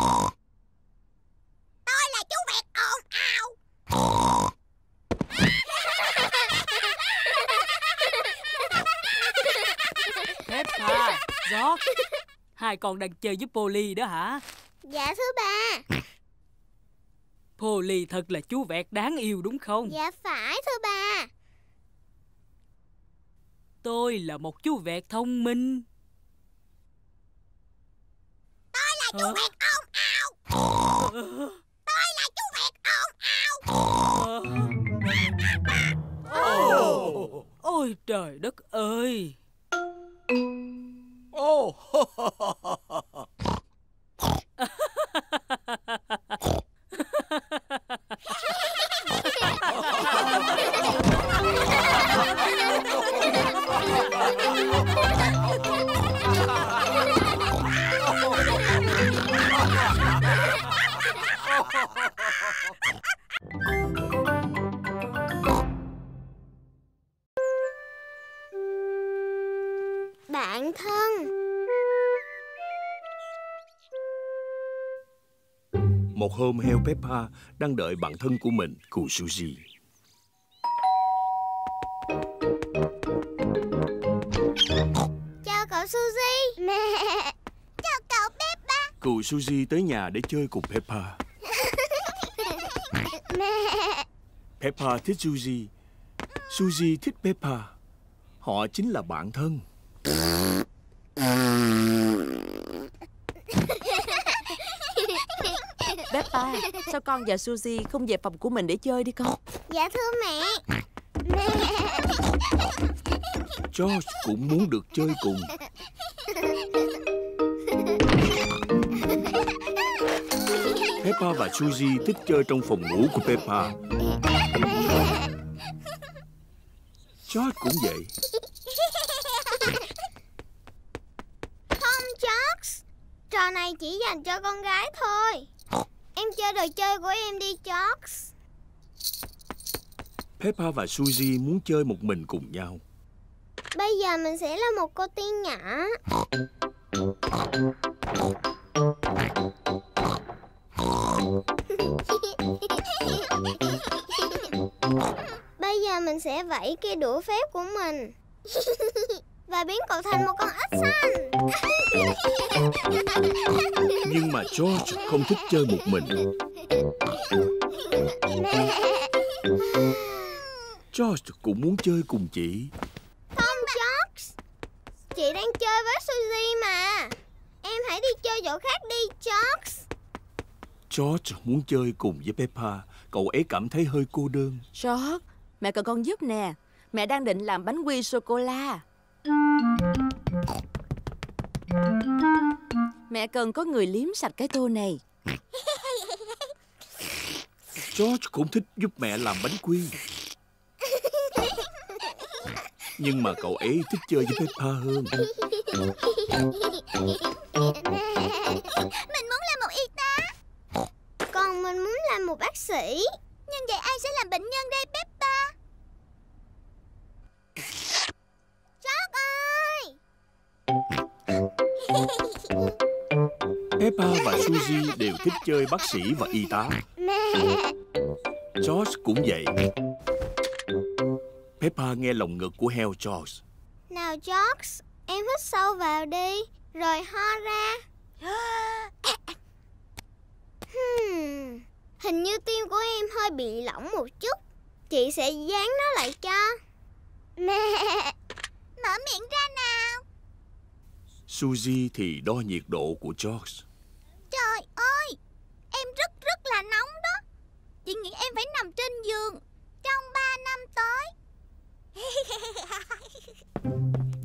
[SPEAKER 1] Tôi là chú vẹt ồn ào.
[SPEAKER 6] Peppa, George, hai con đang chơi với Polly đó hả?
[SPEAKER 1] Dạ thưa bà.
[SPEAKER 6] Polly thật là chú vẹt đáng yêu đúng không?
[SPEAKER 1] Dạ phải thưa bà.
[SPEAKER 6] Tôi là một chú vẹt thông minh.
[SPEAKER 1] Tôi là chú vẹt ồn ào. Tôi là chú vẹt ồn ào.
[SPEAKER 6] Ôi trời đất ơi.
[SPEAKER 1] Bạn thân.
[SPEAKER 2] Một hôm heo Peppa đang đợi bạn thân của mình, cụ Suzy.
[SPEAKER 1] Chào cậu Suzy. Mẹ. Chào cậu Peppa.
[SPEAKER 2] Cụ Suzy tới nhà để chơi cùng Peppa.
[SPEAKER 1] Mẹ.
[SPEAKER 2] Peppa thích Suzy. Suzy thích Peppa. Họ chính là bạn thân.
[SPEAKER 3] Peppa, sao con và Suzy không về phòng của mình để chơi đi con?
[SPEAKER 1] Dạ thưa mẹ. Mẹ.
[SPEAKER 2] George cũng muốn được chơi cùng. Peppa và Suzy thích chơi trong phòng ngủ của Peppa. George cũng vậy.
[SPEAKER 1] Không George, trò này chỉ dành cho con gái thôi. Em chơi đồ chơi của em đi George.
[SPEAKER 2] Peppa và Suzy muốn chơi một mình cùng nhau.
[SPEAKER 1] Bây giờ mình sẽ là một cô tiên nhỏ. Bây giờ mình sẽ vẫy cây đũa phép của mình và biến cậu thành một con ếch xanh.
[SPEAKER 2] Nhưng mà George không thích chơi một mình. George cũng muốn chơi cùng chị.
[SPEAKER 1] Không George, chị đang chơi với Suzy mà. Em hãy đi chơi chỗ khác đi George.
[SPEAKER 2] George muốn chơi cùng với Peppa. Cậu ấy cảm thấy hơi cô đơn.
[SPEAKER 3] George, mẹ cần con giúp nè. Mẹ đang định làm bánh quy sô-cô-la. Mẹ cần có người liếm sạch cái tô này.
[SPEAKER 2] George cũng thích giúp mẹ làm bánh quy. Nhưng mà cậu ấy thích chơi với Peppa hơn.
[SPEAKER 1] Mình muốn làm một y tá. Còn mình muốn làm một bác sĩ. Nhưng vậy ai sẽ làm bệnh nhân đây Peppa? George ơi!
[SPEAKER 2] Peppa và Suzy đều thích chơi bác sĩ và y tá.
[SPEAKER 1] Mẹ.
[SPEAKER 2] George cũng vậy. Peppa nghe lồng ngực của heo George.
[SPEAKER 1] Nào George, em hít sâu vào đi, rồi ho ra. Hình như tim của em hơi bị lỏng một chút. Chị sẽ dán nó lại cho. Mẹ, mở miệng ra nào.
[SPEAKER 2] Suzy thì đo nhiệt độ của George.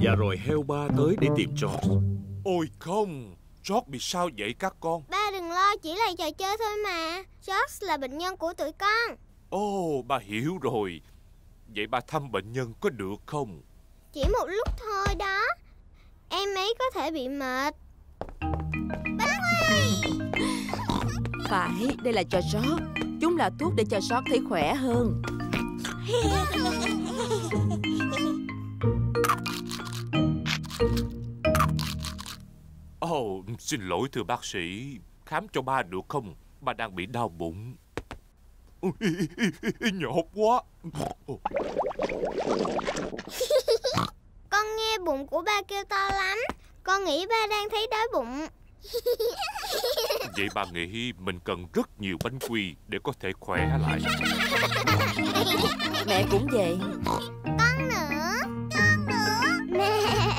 [SPEAKER 2] Và rồi heo ba tới để tìm George.
[SPEAKER 4] Ôi không, George bị sao vậy các con?
[SPEAKER 1] Ba đừng lo, chỉ là trò chơi thôi mà. George là bệnh nhân của tụi con.
[SPEAKER 4] Ồ, ba hiểu rồi. Vậy ba thăm bệnh nhân có được không?
[SPEAKER 1] Chỉ một lúc thôi đó. Em ấy có thể bị mệt. Ba ơi!
[SPEAKER 3] Phải, đây là cho George. Chúng là thuốc để cho George thấy khỏe hơn.
[SPEAKER 4] Ồ, xin lỗi thưa bác sĩ. Khám cho ba được không? Ba đang bị đau bụng. Nhột quá.
[SPEAKER 1] Con nghe bụng của ba kêu to lắm. Con nghĩ ba đang thấy đói bụng.
[SPEAKER 4] Vậy ba nghĩ mình cần rất nhiều bánh quy để có thể khỏe lại.
[SPEAKER 3] Mẹ cũng vậy.
[SPEAKER 1] Con nữa. Con nữa. Mẹ.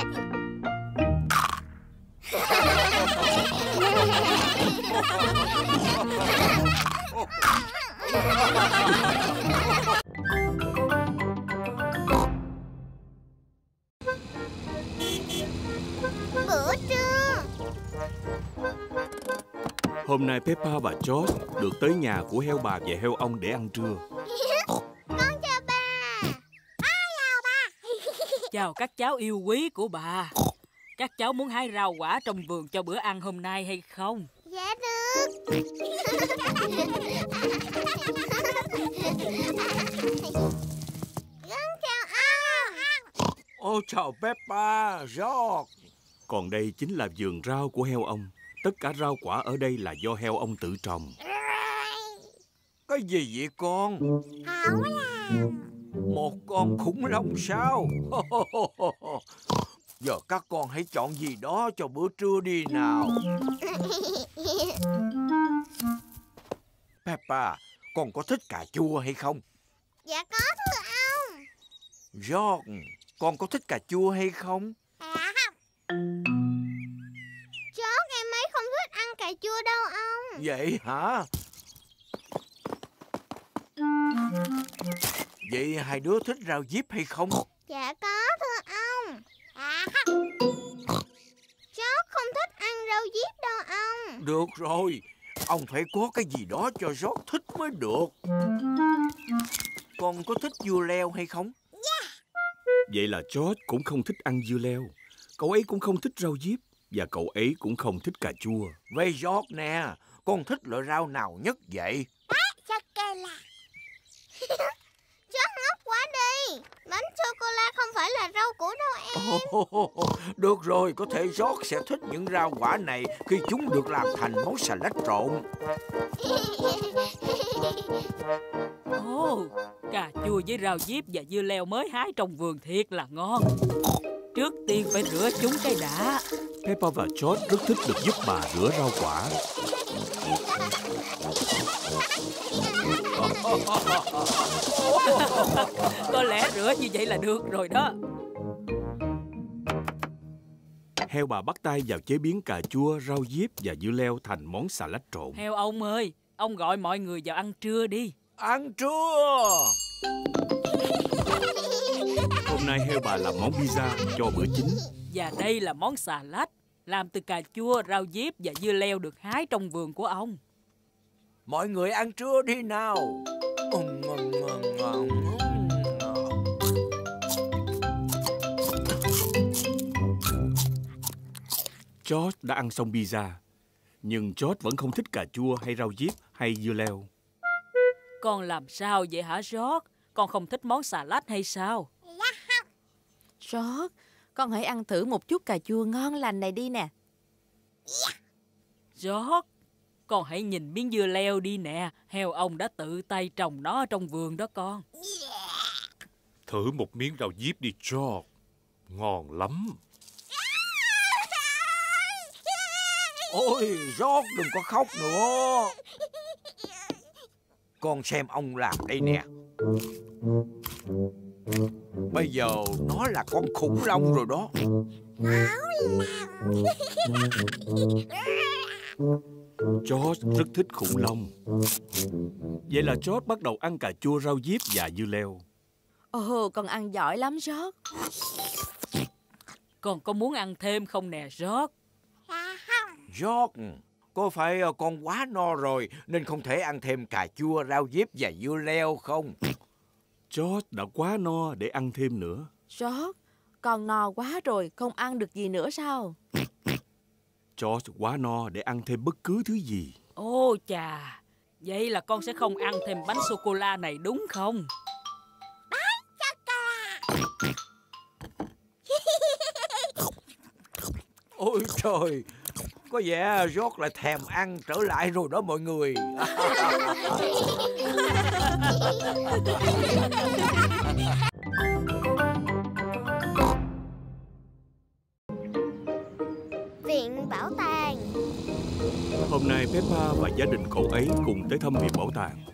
[SPEAKER 1] Bữa trưa.
[SPEAKER 2] Hôm nay Peppa và George được tới nhà của heo bà và heo ông để ăn trưa.
[SPEAKER 1] Con chào bà. Chào ba.
[SPEAKER 6] Chào các cháu yêu quý của bà. Các cháu muốn hái rau quả trong vườn cho bữa ăn hôm nay hay không?
[SPEAKER 1] Dạ được. Con chào ông.
[SPEAKER 5] Ô chào Peppa, George.
[SPEAKER 2] Còn đây chính là vườn rau của heo ông. Tất cả rau quả ở đây là do heo ông tự trồng.
[SPEAKER 5] Cái gì vậy con?
[SPEAKER 1] Không làm.
[SPEAKER 5] Một con khủng long sao? Giờ các con hãy chọn gì đó cho bữa trưa đi nào. Peppa, con có thích cà chua hay không?
[SPEAKER 1] Dạ có thưa ông.
[SPEAKER 5] George, con có thích cà chua hay không?
[SPEAKER 1] Dạ không. George, em ấy không thích ăn cà chua đâu ông.
[SPEAKER 5] Vậy hả? Vậy hai đứa thích rau diếp hay không?
[SPEAKER 1] Dạ có thưa ông. Dạ không. George không thích ăn rau diếp đâu ông.
[SPEAKER 5] Được rồi, ông phải có cái gì đó cho George thích mới được. Con có thích dưa leo hay không?
[SPEAKER 2] Vậy là George cũng không thích ăn dưa leo. Cậu ấy cũng không thích rau diếp. Và cậu ấy cũng không thích cà chua.
[SPEAKER 5] Vậy George nè, con thích loại rau nào nhất vậy?
[SPEAKER 1] Sô-cô-la. George ngốc quá đi. Bánh sô-cô-la không phải là rau củ đâu em.
[SPEAKER 5] Được rồi, có thể George sẽ thích những rau quả này khi chúng được làm thành món xà lách trộn.
[SPEAKER 6] Ồ, cà chua với rau diếp và dưa leo mới hái trong vườn thiệt là ngon. Trước tiên phải rửa chúng cái đã.
[SPEAKER 2] Peppa và George rất thích được giúp bà rửa rau quả.
[SPEAKER 6] Có lẽ rửa như vậy là được rồi đó.
[SPEAKER 2] Heo bà bắt tay vào chế biến cà chua, rau diếp và dưa leo thành món xà lách trộn.
[SPEAKER 6] Heo ông ơi, ông gọi mọi người vào ăn trưa đi.
[SPEAKER 5] Ăn trưa.
[SPEAKER 2] Hôm nay heo bà làm món pizza cho bữa chính.
[SPEAKER 6] Và đây là món xà lách làm từ cà chua, rau diếp và dưa leo được hái trong vườn của ông.
[SPEAKER 5] Mọi người ăn trưa đi nào.
[SPEAKER 2] George đã ăn xong pizza, nhưng George vẫn không thích cà chua hay rau diếp hay dưa leo.
[SPEAKER 6] Con làm sao vậy hả George? Con không thích món xà lách hay sao?
[SPEAKER 3] George, con hãy ăn thử một chút cà chua ngon lành này đi nè.
[SPEAKER 6] George, con hãy nhìn miếng dưa leo đi nè. Heo ông đã tự tay trồng nó ở trong vườn đó con.
[SPEAKER 4] Thử một miếng rau diếp đi George. Ngon lắm.
[SPEAKER 5] Ôi, George đừng có khóc nữa. Con xem ông làm đây nè. Bây giờ nó là con khủng long rồi đó.
[SPEAKER 2] George rất thích khủng long. Vậy là George bắt đầu ăn cà chua, rau diếp và dưa leo.
[SPEAKER 3] Ồ, con ăn giỏi lắm George.
[SPEAKER 6] Con có muốn ăn thêm không nè George?
[SPEAKER 5] George, có phải con quá no rồi nên không thể ăn thêm cà chua, rau diếp và dưa leo không?
[SPEAKER 2] George đã quá no để ăn thêm nữa.
[SPEAKER 3] George, con no quá rồi, không ăn được gì nữa sao?
[SPEAKER 2] George quá no để ăn thêm bất cứ thứ gì.
[SPEAKER 6] Ô chà, vậy là con sẽ không ăn thêm bánh sô-cô-la này đúng không?
[SPEAKER 5] Ôi trời, có vẻ George lại thèm ăn trở lại rồi đó mọi người.
[SPEAKER 1] Viện bảo tàng.
[SPEAKER 2] Hôm nay Peppa và gia đình cậu ấy cùng tới thăm viện bảo tàng.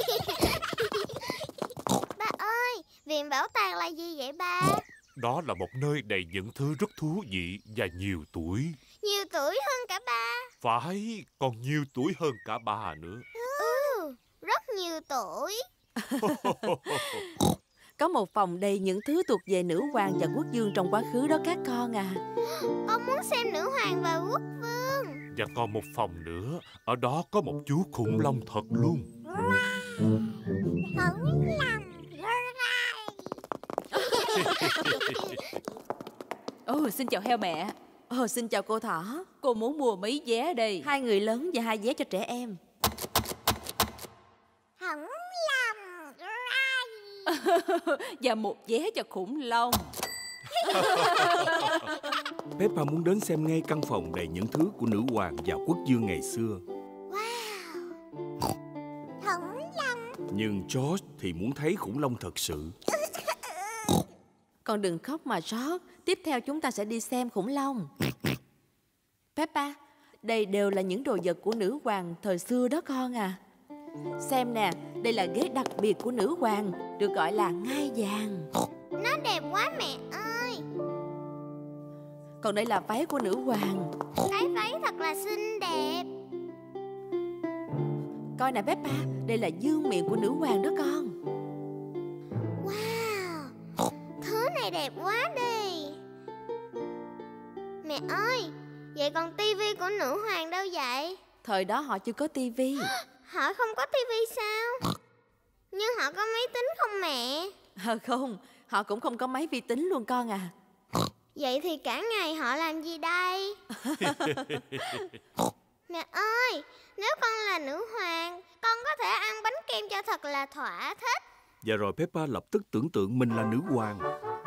[SPEAKER 1] Ba ơi, viện bảo tàng là gì vậy ba?
[SPEAKER 4] Đó là một nơi đầy những thứ rất thú vị và nhiều tuổi.
[SPEAKER 1] Nhiều tuổi hơn cả ba.
[SPEAKER 4] Phải, còn nhiều tuổi hơn cả bà nữa.
[SPEAKER 1] Rất nhiều tuổi.
[SPEAKER 3] Có một phòng đầy những thứ thuộc về nữ hoàng và quốc vương trong quá khứ đó các con à.
[SPEAKER 1] Con muốn xem nữ hoàng và quốc vương.
[SPEAKER 4] Và còn một phòng nữa, ở đó có một chú khủng long thật luôn.
[SPEAKER 8] Xin chào heo mẹ.
[SPEAKER 3] Xin chào cô thỏ.
[SPEAKER 8] Cô muốn mua mấy vé đây?
[SPEAKER 3] 2 người lớn và 2 vé cho trẻ em.
[SPEAKER 8] Và 1 vé cho khủng long.
[SPEAKER 2] Peppa muốn đến xem ngay căn phòng đầy những thứ của nữ hoàng và quốc vương ngày xưa. Nhưng George thì muốn thấy khủng long thật sự.
[SPEAKER 3] Con đừng khóc mà George. Tiếp theo chúng ta sẽ đi xem khủng long. Peppa, đây đều là những đồ vật của nữ hoàng thời xưa đó con à. Xem nè, đây là ghế đặc biệt của nữ hoàng, được gọi là ngai vàng.
[SPEAKER 1] Nó đẹp quá mẹ ơi.
[SPEAKER 3] Còn đây là váy của nữ hoàng.
[SPEAKER 1] Cái váy thật là xinh đẹp.
[SPEAKER 3] Coi nè Peppa, đây là vương miện của nữ hoàng đó con.
[SPEAKER 1] Wow, thứ này đẹp quá đi. Mẹ ơi, vậy còn tivi của nữ hoàng đâu vậy?
[SPEAKER 3] Thời đó họ chưa có tivi.
[SPEAKER 1] Họ không có tivi sao? Nhưng họ có máy tính không mẹ?
[SPEAKER 3] Không, họ cũng không có máy vi tính luôn con à.
[SPEAKER 1] Vậy thì cả ngày họ làm gì đây? Mẹ ơi, nếu con là nữ hoàng, con có thể ăn bánh kem cho thật là thỏa thích.
[SPEAKER 2] Và rồi Peppa lập tức tưởng tượng mình là nữ hoàng.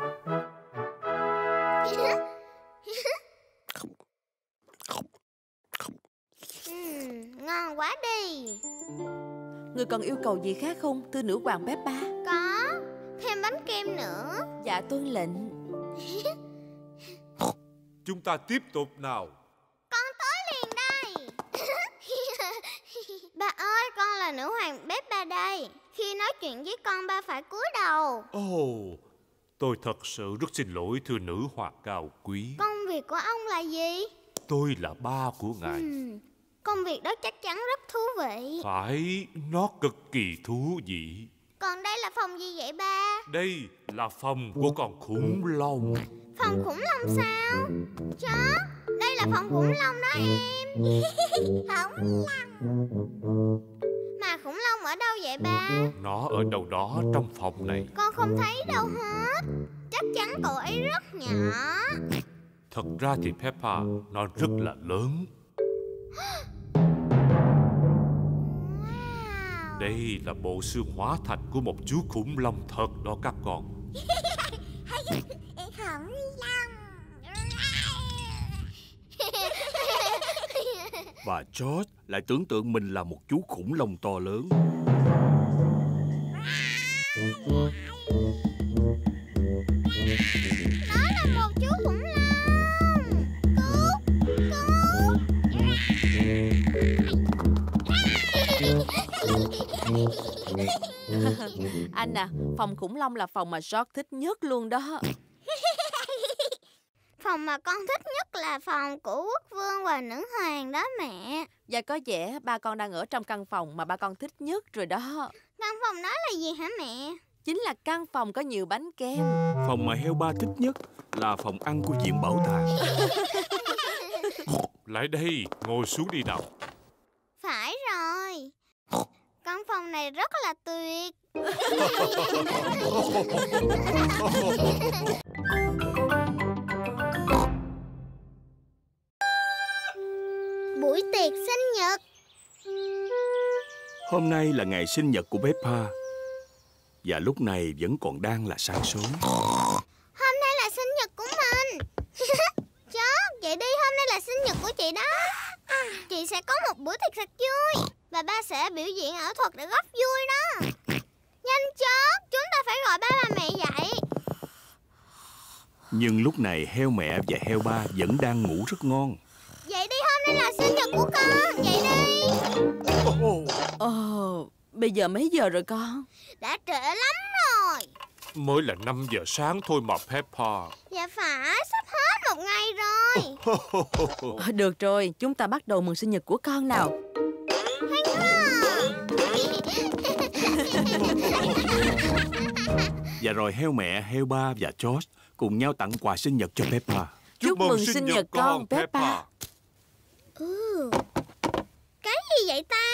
[SPEAKER 1] Ngon quá đi.
[SPEAKER 3] Người còn yêu cầu gì khác không, thưa nữ hoàng Peppa?
[SPEAKER 1] Có, thêm bánh kem nữa.
[SPEAKER 3] Dạ tuân lệnh.
[SPEAKER 4] Chúng ta tiếp tục nào.
[SPEAKER 1] Con tới liền đây. Ba ơi, con là nữ hoàng Peppa đây. Khi nói chuyện với con, ba phải cúi đầu.
[SPEAKER 4] Tôi thật sự rất xin lỗi thưa nữ hoàng cao quý.
[SPEAKER 1] Công việc của ông là gì?
[SPEAKER 4] Tôi là ba của ngài.
[SPEAKER 1] Công việc đó chắc chắn rất thú vị.
[SPEAKER 4] Phải, nó cực kỳ thú vị.
[SPEAKER 1] Còn đây là phòng gì vậy ba?
[SPEAKER 4] Đây là phòng của con khủng long.
[SPEAKER 1] Phòng khủng long sao? Chó, đây là phòng khủng long đó em. Khủng long. Mà khủng long ở đâu vậy ba?
[SPEAKER 4] Nó ở đâu đó trong phòng này.
[SPEAKER 1] Con không thấy đâu hết. Chắc chắn cậu ấy rất nhỏ.
[SPEAKER 4] Thật ra thì Peppa, nó rất là lớn. Đây là bộ xương hóa thạch của một chú khủng long thật đó các con.
[SPEAKER 1] Khủng long.
[SPEAKER 2] Và George lại tưởng tượng mình là một chú khủng long to lớn.
[SPEAKER 1] Đó là một chú khủng long.
[SPEAKER 3] Anh à, phòng khủng long là phòng mà George thích nhất luôn đó.
[SPEAKER 1] Phòng mà con thích nhất là phòng của quốc vương và nữ hoàng đó mẹ.
[SPEAKER 3] Và có vẻ ba con đang ở trong căn phòng mà ba con thích nhất rồi đó.
[SPEAKER 1] Căn phòng đó là gì hả mẹ?
[SPEAKER 3] chính là căn phòng có nhiều bánh kem.
[SPEAKER 2] Phòng mà heo ba thích nhất là phòng ăn của viện bảo tàng.
[SPEAKER 4] Lại đây, ngồi xuống đi nào.
[SPEAKER 1] Phải rồi, căn phòng này rất là tuyệt. Buổi tiệc sinh nhật.
[SPEAKER 2] Hôm nay là ngày sinh nhật của Peppa. Và lúc này vẫn còn đang là sáng sớm.
[SPEAKER 1] Hôm nay là sinh nhật của mình. Chốt, vậy đi, hôm nay là sinh nhật của chị đó. Chị sẽ có một bữa tiệc thật vui. Và ba sẽ biểu diễn ảo thuật để góp vui đó. Nhanh chóng, chúng ta phải gọi ba và mẹ dậy.
[SPEAKER 2] Nhưng lúc này heo mẹ và heo ba vẫn đang ngủ rất ngon.
[SPEAKER 1] Dậy đi, hôm nay là sinh nhật của con. Dậy đi.
[SPEAKER 3] Bây giờ mấy giờ rồi con?
[SPEAKER 1] Đã trễ lắm rồi.
[SPEAKER 4] Mới là 5 giờ sáng thôi mà Peppa.
[SPEAKER 1] Dạ phải, sắp hết một ngày rồi.
[SPEAKER 3] Được rồi, chúng ta bắt đầu mừng sinh nhật của con nào.
[SPEAKER 2] Và rồi heo mẹ, heo ba và George cùng nhau tặng quà sinh nhật cho Peppa.
[SPEAKER 3] Chúc mừng sinh nhật con, Peppa.
[SPEAKER 1] Cái gì vậy ta?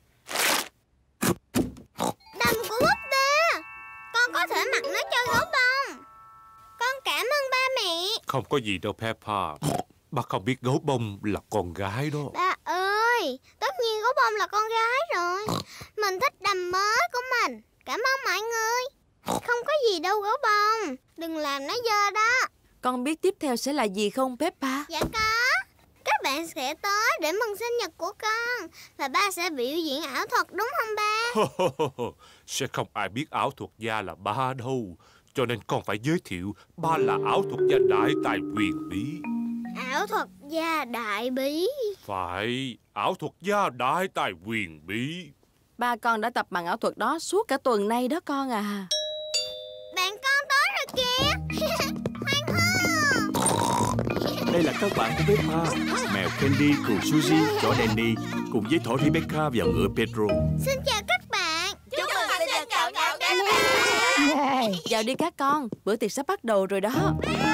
[SPEAKER 1] Đầm của búp bê. Con có thể mặc nó cho gấu bông. Con cảm ơn ba mẹ.
[SPEAKER 4] Không có gì đâu Peppa. Ba không biết gấu bông là con gái đó.
[SPEAKER 1] Ba ơi, tất nhiên gấu bông là con gái rồi. Mình thích đầm mới của mình. Cảm ơn mọi người. Không có gì đâu gấu bông. Đừng làm nó dơ đó.
[SPEAKER 3] Con biết tiếp theo sẽ là gì không Peppa?
[SPEAKER 1] Dạ có. Các bạn sẽ tới để mừng sinh nhật của con. Và ba sẽ biểu diễn ảo thuật đúng không ba?
[SPEAKER 4] Sẽ không ai biết ảo thuật gia là ba đâu. Cho nên con phải giới thiệu ba là ảo thuật gia đại tài huyền bí.
[SPEAKER 1] Ảo thuật gia đại bí.
[SPEAKER 4] Phải, ảo thuật gia đại tài huyền bí.
[SPEAKER 3] Ba con đã tập bằng ảo thuật đó suốt cả tuần nay đó con à.
[SPEAKER 1] Bạn con tới rồi kìa. Hoan hô.
[SPEAKER 2] Đây là các bạn của Peppa. Mèo Candy cùng Suzy, chó Danny cùng với thỏ Rebecca và ngựa Pedro.
[SPEAKER 1] Xin chào các bạn.
[SPEAKER 8] Chúc mừng sinh nhật cậu Peppa.
[SPEAKER 3] Vào đi các con, bữa tiệc sắp bắt đầu rồi đó.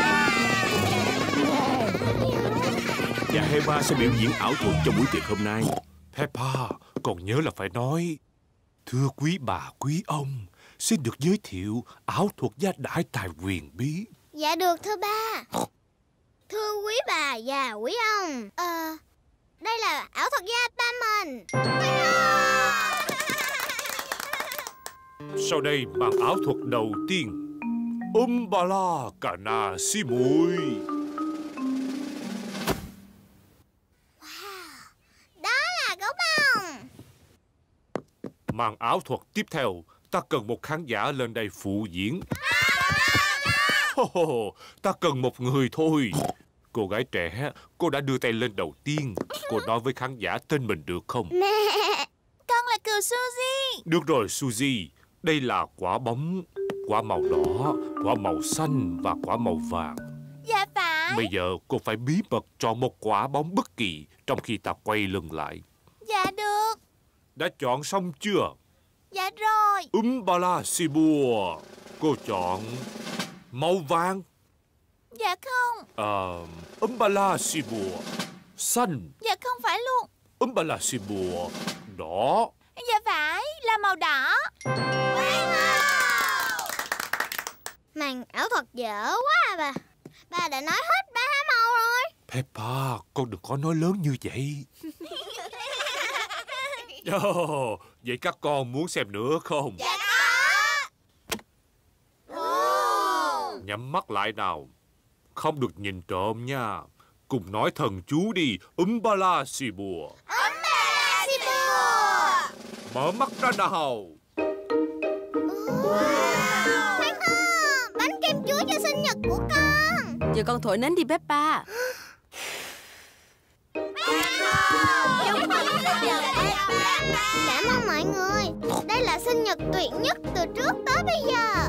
[SPEAKER 2] Và heo ba sẽ biểu diễn ảo thuật cho buổi tiệc hôm nay.
[SPEAKER 4] Peppa, con nhớ là phải nói: thưa quý bà quý ông, xin được giới thiệu ảo thuật gia đại tài huyền bí.
[SPEAKER 1] Dạ được thưa ba. Thưa quý bà và quý ông, đây là ảo thuật gia ba mình.
[SPEAKER 4] Sau đây màn ảo thuật đầu tiên. Umbala Cana Si Mùi.
[SPEAKER 1] Đó là gấu bông.
[SPEAKER 4] Màn ảo thuật tiếp theo, ta cần một khán giả lên đây phụ diễn. Ta cần một người thôi. Cô gái trẻ, cô đã đưa tay lên đầu tiên. Cô nói với khán giả tên mình được không?
[SPEAKER 1] Mẹ, con là cừu Suzy.
[SPEAKER 4] Được rồi Suzy, đây là quả bóng. Quả màu đỏ, quả màu xanh và quả màu vàng.
[SPEAKER 1] Dạ phải.
[SPEAKER 4] Bây giờ cô phải bí mật chọn một quả bóng bất kỳ trong khi ta quay lưng lại.
[SPEAKER 1] Dạ được.
[SPEAKER 4] Đã chọn xong chưa?
[SPEAKER 1] Dạ rồi.
[SPEAKER 4] Umbala Si Bùa. Cô chọn màu vàng.
[SPEAKER 1] Dạ không.
[SPEAKER 4] Umbala Si Bùa. Xanh.
[SPEAKER 1] Dạ không phải luôn.
[SPEAKER 4] Umbala Si Bùa. Đỏ.
[SPEAKER 1] Dạ phải, là màu đỏ. Màn ảo thuật dở quá à bà. Bà đã nói hết 3 màu rồi.
[SPEAKER 4] Peppa, con đừng có nói lớn như vậy. Vậy các con muốn xem nữa không?
[SPEAKER 1] Dạ có.
[SPEAKER 4] Nhắm mắt lại nào. Không được nhìn trộm nha. Cùng nói thần chú đi. Umbala Si Bùa.
[SPEAKER 1] Umbala Si Bùa.
[SPEAKER 4] Mở mắt ra nào.
[SPEAKER 1] Hoan hô, bánh kem chuối cho sinh nhật của con.
[SPEAKER 3] Giờ con thổi nến đi Peppa.
[SPEAKER 1] Cảm ơn mọi người. Đây là sinh nhật tuyệt nhất từ trước tới bây giờ.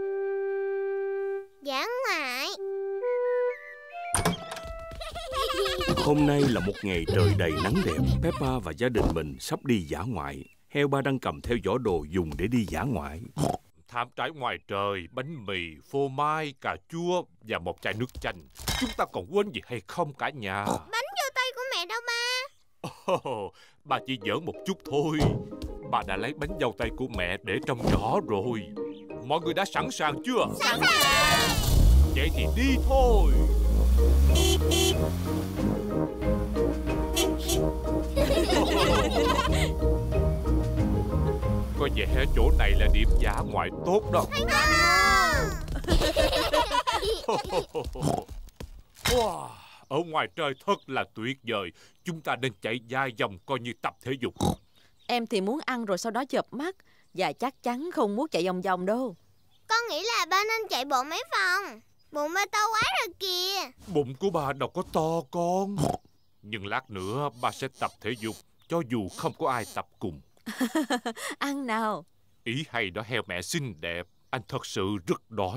[SPEAKER 1] Dã ngoại.
[SPEAKER 2] Hôm nay là một ngày trời đầy nắng đẹp. Peppa và gia đình mình sắp đi dã ngoại. Heo ba đang cầm theo giỏ đồ dùng để đi dã ngoại.
[SPEAKER 4] Thảm trải ngoài trời, bánh mì, phô mai, cà chua và một chai nước chanh. Chúng ta còn quên gì hay không cả nhà?
[SPEAKER 1] Bánh vô tay của mẹ đâu ba?
[SPEAKER 4] Bà chỉ giỡn một chút thôi. Bà đã lấy bánh dâu tây của mẹ để trong giỏ rồi. Mọi người đã sẵn sàng chưa?
[SPEAKER 1] Sẵn sàng.
[SPEAKER 4] Vậy thì đi thôi. Có vẻ chỗ này là điểm dã ngoại tốt đó. Wow, ở ngoài trời thật là tuyệt vời. Chúng ta nên chạy dài vòng coi như tập thể dục.
[SPEAKER 3] Em thì muốn ăn rồi sau đó chợp mắt. Và chắc chắn không muốn chạy vòng vòng đâu.
[SPEAKER 1] Con nghĩ là ba nên chạy bộ mấy vòng. Bụng ba to quá rồi kìa.
[SPEAKER 4] Bụng của bà đâu có to con. Nhưng lát nữa ba sẽ tập thể dục cho dù không có ai tập cùng.
[SPEAKER 3] Ăn nào.
[SPEAKER 4] Ý hay đó heo mẹ xinh đẹp. Anh thật sự rất đói.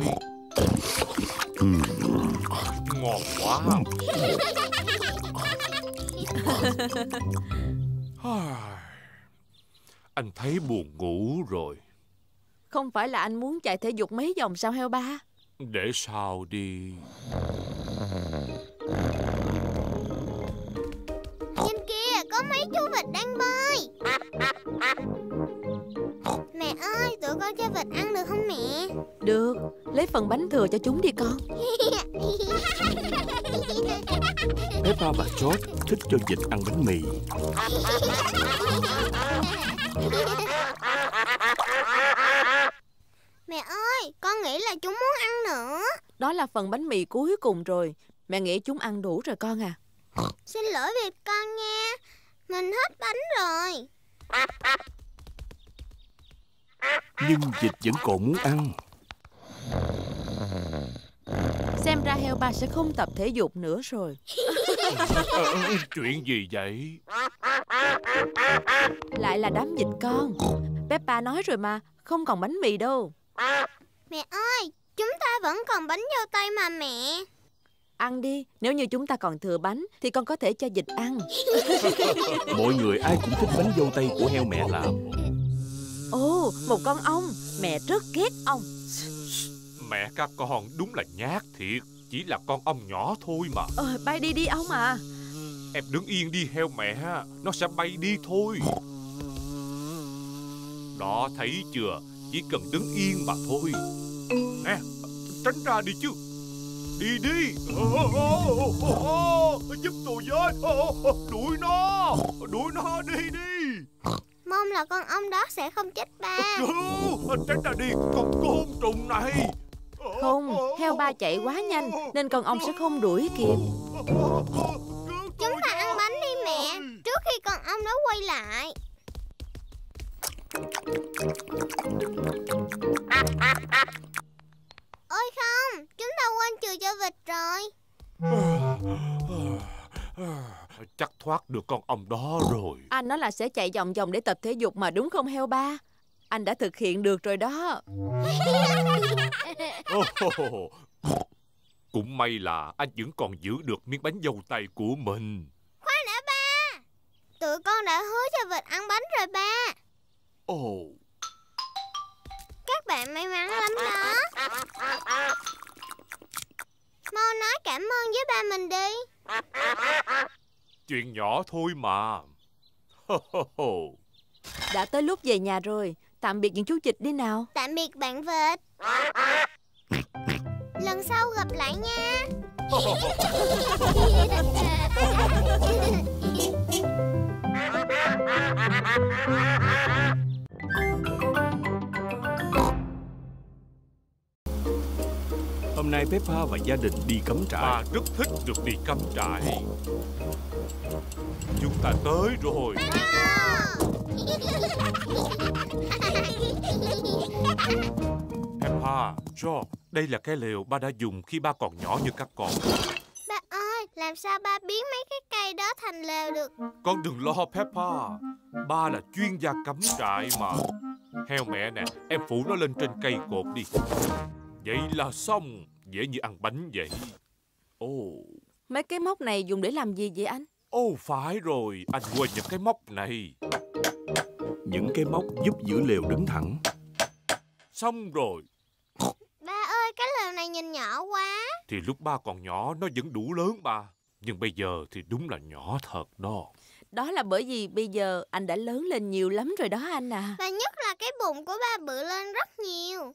[SPEAKER 4] Ngon quá. Anh thấy buồn ngủ rồi.
[SPEAKER 3] Không phải là anh muốn chạy thể dục mấy vòng sao heo ba?
[SPEAKER 4] Để sau đi.
[SPEAKER 1] Nhìn kìa, có mấy chú vịt đang bơi. Mẹ ơi, tụi con cho vịt ăn được không mẹ?
[SPEAKER 3] Được, lấy phần bánh thừa cho chúng đi con.
[SPEAKER 2] Peppa và George thích cho vịt ăn bánh mì.
[SPEAKER 1] Mẹ ơi, con nghĩ là chúng muốn ăn nữa.
[SPEAKER 3] Đó là phần bánh mì cuối cùng rồi. Mẹ nghĩ chúng ăn đủ rồi con à.
[SPEAKER 1] Xin lỗi vịt con nha. Mình hết bánh rồi.
[SPEAKER 2] Nhưng vịt vẫn còn muốn ăn.
[SPEAKER 3] Xem ra heo ba sẽ không tập thể dục nữa rồi.
[SPEAKER 4] Chuyện gì vậy?
[SPEAKER 3] Lại là đám vịt con. Peppa nói rồi mà, không còn bánh mì đâu.
[SPEAKER 1] Mẹ ơi, chúng ta vẫn còn bánh dâu tây mà mẹ.
[SPEAKER 3] Ăn đi, nếu như chúng ta còn thừa bánh thì con có thể cho vịt ăn.
[SPEAKER 2] Mọi người ai cũng thích bánh dâu tây của heo mẹ làm.
[SPEAKER 3] Ồ, một con ong. Mẹ rất ghét ong.
[SPEAKER 4] Mẹ các con đúng là nhát thiệt. Chỉ là con ong nhỏ thôi mà.
[SPEAKER 3] Bay đi đi ong à.
[SPEAKER 4] Em đứng yên đi heo mẹ. Nó sẽ bay đi thôi. Đó, thấy chưa? Chỉ cần đứng yên mà thôi. Nè, tránh ra đi chứ. Đi đi. Giúp tôi với. Đuổi nó đi đi.
[SPEAKER 1] Mong là con ong đó sẽ không chết ba.
[SPEAKER 4] Tránh ra đi con côn trùng này.
[SPEAKER 3] Không, heo ba chạy quá nhanh nên con ong sẽ không đuổi kịp.
[SPEAKER 1] Chúng ta ăn bánh đi mẹ, trước khi con ong đó quay lại. Ôi không, chúng ta quên chừa cho vịt rồi.
[SPEAKER 4] Chắc thoát được con ong đó rồi.
[SPEAKER 3] Anh nói là sẽ chạy vòng vòng để tập thể dục mà đúng không heo ba? Anh đã thực hiện được rồi đó.
[SPEAKER 4] Cũng may là anh vẫn còn giữ được miếng bánh dâu tây của mình.
[SPEAKER 1] Khoan đã ba. Tụi con đã hứa cho vịt ăn bánh rồi ba. Các bạn may mắn lắm đó. Mau nói cảm ơn với ba mình đi.
[SPEAKER 4] Chuyện nhỏ thôi mà.
[SPEAKER 3] Đã tới lúc về nhà rồi. Tạm biệt những chú vịt đi nào.
[SPEAKER 1] Tạm biệt bạn vịt. Lần sau gặp lại nha.
[SPEAKER 2] Hôm nay Peppa và gia đình đi cắm trại.
[SPEAKER 4] Bà rất thích được đi cắm trại. Chúng ta tới rồi. Peppa, George, đây là cái lều ba đã dùng khi ba còn nhỏ như các con.
[SPEAKER 1] Ba ơi, làm sao ba biến mấy cái cây đó thành lều được?
[SPEAKER 4] Con đừng lo Peppa. Ba là chuyên gia cắm trại mà. Heo mẹ nè, em phủ nó lên trên cây cột đi. Vậy là xong. Dễ như ăn bánh vậy.
[SPEAKER 3] Mấy cái móc này dùng để làm gì vậy anh?
[SPEAKER 4] Ồ phải rồi, anh quên những cái móc này.
[SPEAKER 2] Những cái móc giúp giữ lều đứng thẳng.
[SPEAKER 4] Xong rồi.
[SPEAKER 1] Ba ơi, cái lều này nhìn nhỏ quá.
[SPEAKER 4] Thì lúc ba còn nhỏ nó vẫn đủ lớn ba. Nhưng bây giờ thì đúng là nhỏ thật đó.
[SPEAKER 3] Đó là bởi vì bây giờ anh đã lớn lên nhiều lắm rồi đó anh à.
[SPEAKER 1] Và nhất là cái bụng của ba bự lên rất nhiều.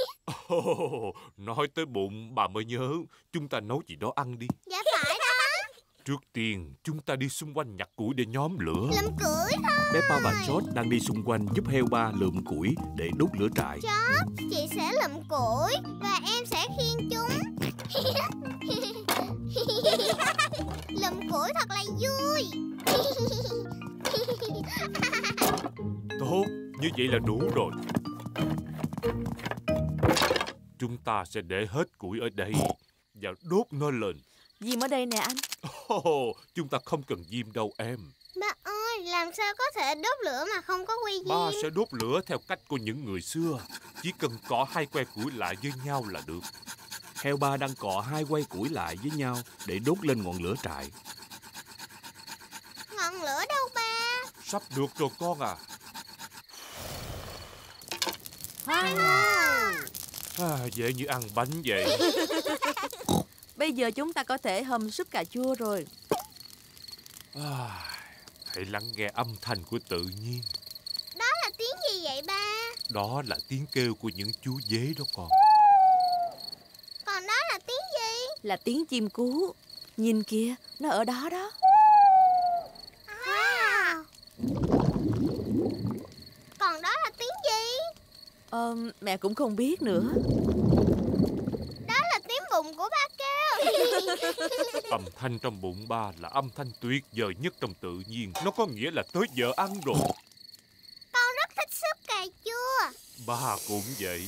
[SPEAKER 4] Nói tới bụng bà mới nhớ, chúng ta nấu gì đó ăn đi.
[SPEAKER 1] Dạ phải đó.
[SPEAKER 4] Trước tiên chúng ta đi xung quanh nhặt củi để nhóm lửa.
[SPEAKER 1] Lượm củi thôi.
[SPEAKER 2] Peppa và George đang đi xung quanh giúp heo ba lượm củi để đốt lửa trại.
[SPEAKER 1] George, chị sẽ lượm củi và em sẽ khiêng chúng. Lượm củi thật là vui.
[SPEAKER 4] Tốt, như vậy là đủ rồi. Chúng ta sẽ để hết củi ở đây và đốt nó lên.
[SPEAKER 3] Diêm ở đây nè anh.
[SPEAKER 4] Chúng ta không cần diêm đâu em.
[SPEAKER 1] Ba ơi, làm sao có thể đốt lửa mà không có que diêm?
[SPEAKER 4] Ba sẽ đốt lửa theo cách của những người xưa. Chỉ cần cọ 2 que củi lại với nhau là được.
[SPEAKER 2] Heo ba đang cọ 2 que củi lại với nhau để đốt lên ngọn lửa trại.
[SPEAKER 1] Ngọn lửa đâu ba?
[SPEAKER 4] Sắp được rồi con à. Dễ như ăn bánh vậy.
[SPEAKER 3] Bây giờ chúng ta có thể hầm súp cà chua rồi.
[SPEAKER 4] Hãy lắng nghe âm thanh của tự nhiên.
[SPEAKER 1] Đó là tiếng gì vậy ba?
[SPEAKER 4] Đó là tiếng kêu của những chú dế đó con.
[SPEAKER 1] Còn đó là tiếng gì?
[SPEAKER 3] Là tiếng chim cú. Nhìn kìa, nó ở đó đó.
[SPEAKER 1] Còn đó là tiếng gì?
[SPEAKER 3] Mẹ cũng không biết nữa.
[SPEAKER 1] Đó là tiếng bụng của ba kêu.
[SPEAKER 4] Âm thanh trong bụng ba là âm thanh tuyệt vời nhất trong tự nhiên. Nó có nghĩa là tới giờ ăn rồi.
[SPEAKER 1] Con rất thích súp cà chua.
[SPEAKER 4] Ba cũng vậy.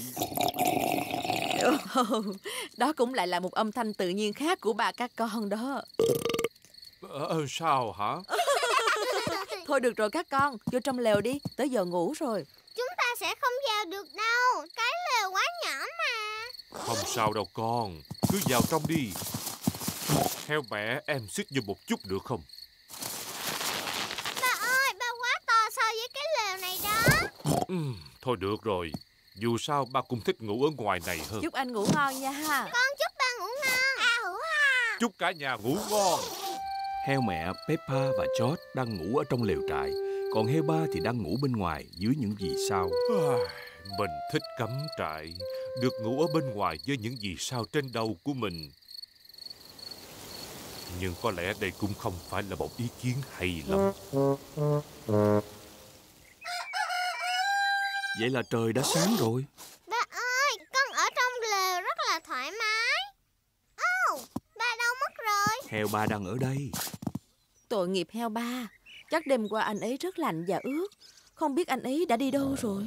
[SPEAKER 3] Đó cũng lại là một âm thanh tự nhiên khác của ba các con đó.
[SPEAKER 4] Sao hả?
[SPEAKER 3] Thôi được rồi các con, vô trong lều đi, tới giờ ngủ rồi.
[SPEAKER 1] Chúng ta sẽ không vào được đâu. Cái lều quá nhỏ mà.
[SPEAKER 4] Không sao đâu con, cứ vào trong đi. Heo mẹ, em xích vô một chút được không?
[SPEAKER 1] Ba ơi, ba quá to so với cái lều này đó.
[SPEAKER 4] Thôi được rồi. Dù sao ba cũng thích ngủ ở ngoài này hơn.
[SPEAKER 3] Chúc anh ngủ ngon nha ha.
[SPEAKER 1] Con chúc ba ngủ ngon.
[SPEAKER 4] Chúc cả nhà ngủ ngon.
[SPEAKER 2] Heo mẹ Peppa và George đang ngủ ở trong lều trại, còn heo ba thì đang ngủ bên ngoài dưới những vì sao.
[SPEAKER 4] Mình thích cắm trại, được ngủ ở bên ngoài với những vì sao trên đầu của mình. Nhưng có lẽ đây cũng không phải là một ý kiến hay lắm.
[SPEAKER 2] Vậy là trời đã sáng rồi.
[SPEAKER 1] Ba ơi, con ở trong lều rất là thoải mái. Ba đâu mất rồi?
[SPEAKER 2] Heo ba đang ở đây.
[SPEAKER 3] Tội nghiệp heo ba. Chắc đêm qua anh ấy rất lạnh và ướt. Không biết anh ấy đã đi đâu rồi.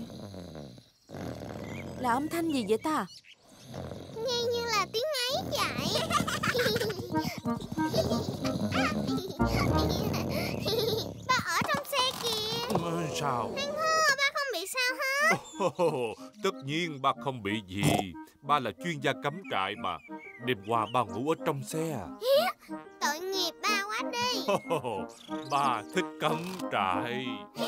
[SPEAKER 3] Là âm thanh gì vậy ta?
[SPEAKER 1] Nghe như là tiếng ấy vậy. Ba ở trong xe kìa.
[SPEAKER 4] Sao?
[SPEAKER 1] Anh Hơ, ba không bị sao hết?
[SPEAKER 4] Tất nhiên ba không bị gì. Ba là chuyên gia cắm trại mà. Đêm qua ba ngủ ở trong xe.
[SPEAKER 1] Tội nghiệp ba quá đi.
[SPEAKER 4] Ba thích cắm trại.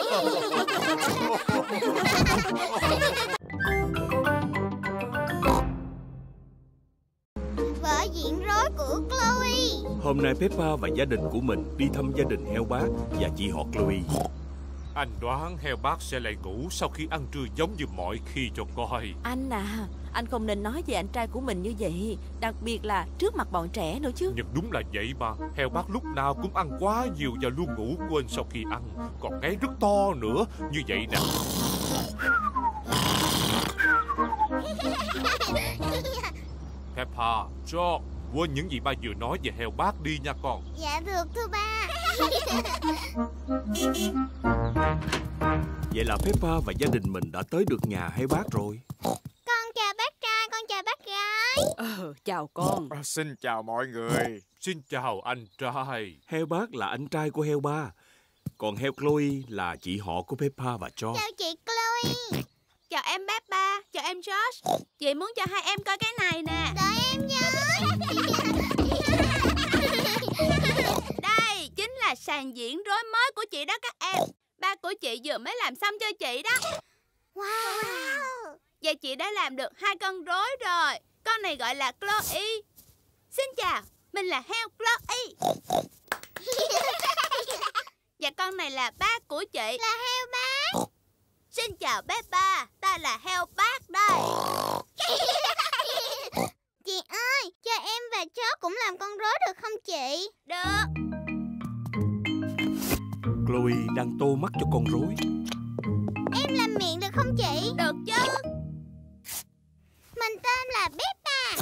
[SPEAKER 1] Vở diễn rối của Chloe.
[SPEAKER 2] Hôm nay Peppa và gia đình của mình đi thăm gia đình heo bác và chị họ Chloe.
[SPEAKER 4] Anh đoán heo bác sẽ lại ngủ sau khi ăn trưa giống như mọi khi cho coi.
[SPEAKER 3] Anh à, anh không nên nói về anh trai của mình như vậy. Đặc biệt là trước mặt bọn trẻ nữa chứ.
[SPEAKER 4] Nhưng đúng là vậy mà. Heo bác lúc nào cũng ăn quá nhiều và luôn ngủ quên sau khi ăn. Còn ngáy rất to nữa. Như vậy nè. Peppa, George, quên những gì ba vừa nói về heo bác đi nha con.
[SPEAKER 1] Dạ được thưa ba.
[SPEAKER 2] Vậy là Peppa và gia đình mình đã tới được nhà heo bác rồi.
[SPEAKER 1] Con chào bác trai, con chào bác gái.
[SPEAKER 6] Chào con.
[SPEAKER 5] Xin chào mọi người.
[SPEAKER 4] Xin chào anh trai.
[SPEAKER 2] Heo bác là anh trai của heo ba, còn heo Chloe là chị họ của Peppa và George.
[SPEAKER 1] Chào chị Chloe.
[SPEAKER 8] Chào em Peppa, chào em George. Chị muốn cho hai em coi cái này nè.
[SPEAKER 1] Đợi em nhé.
[SPEAKER 8] là sàn diễn rối mới của chị đó các em. Ba của chị vừa mới làm xong cho chị đó.
[SPEAKER 1] Wow.
[SPEAKER 8] Và chị đã làm được 2 con rối rồi. Con này gọi là Chloe. Xin chào, mình là heo Chloe. Và con này là ba của chị,
[SPEAKER 1] Là heo bác.
[SPEAKER 8] xin chào Peppa, ta là heo bác đây.
[SPEAKER 1] Chị ơi, cho em và chó cũng làm con rối được không chị?
[SPEAKER 8] Được.
[SPEAKER 2] Chloe đang tô mắt cho con rối.
[SPEAKER 1] Em làm miệng được không chị?
[SPEAKER 8] Được chứ.
[SPEAKER 1] Mình tên là Peppa.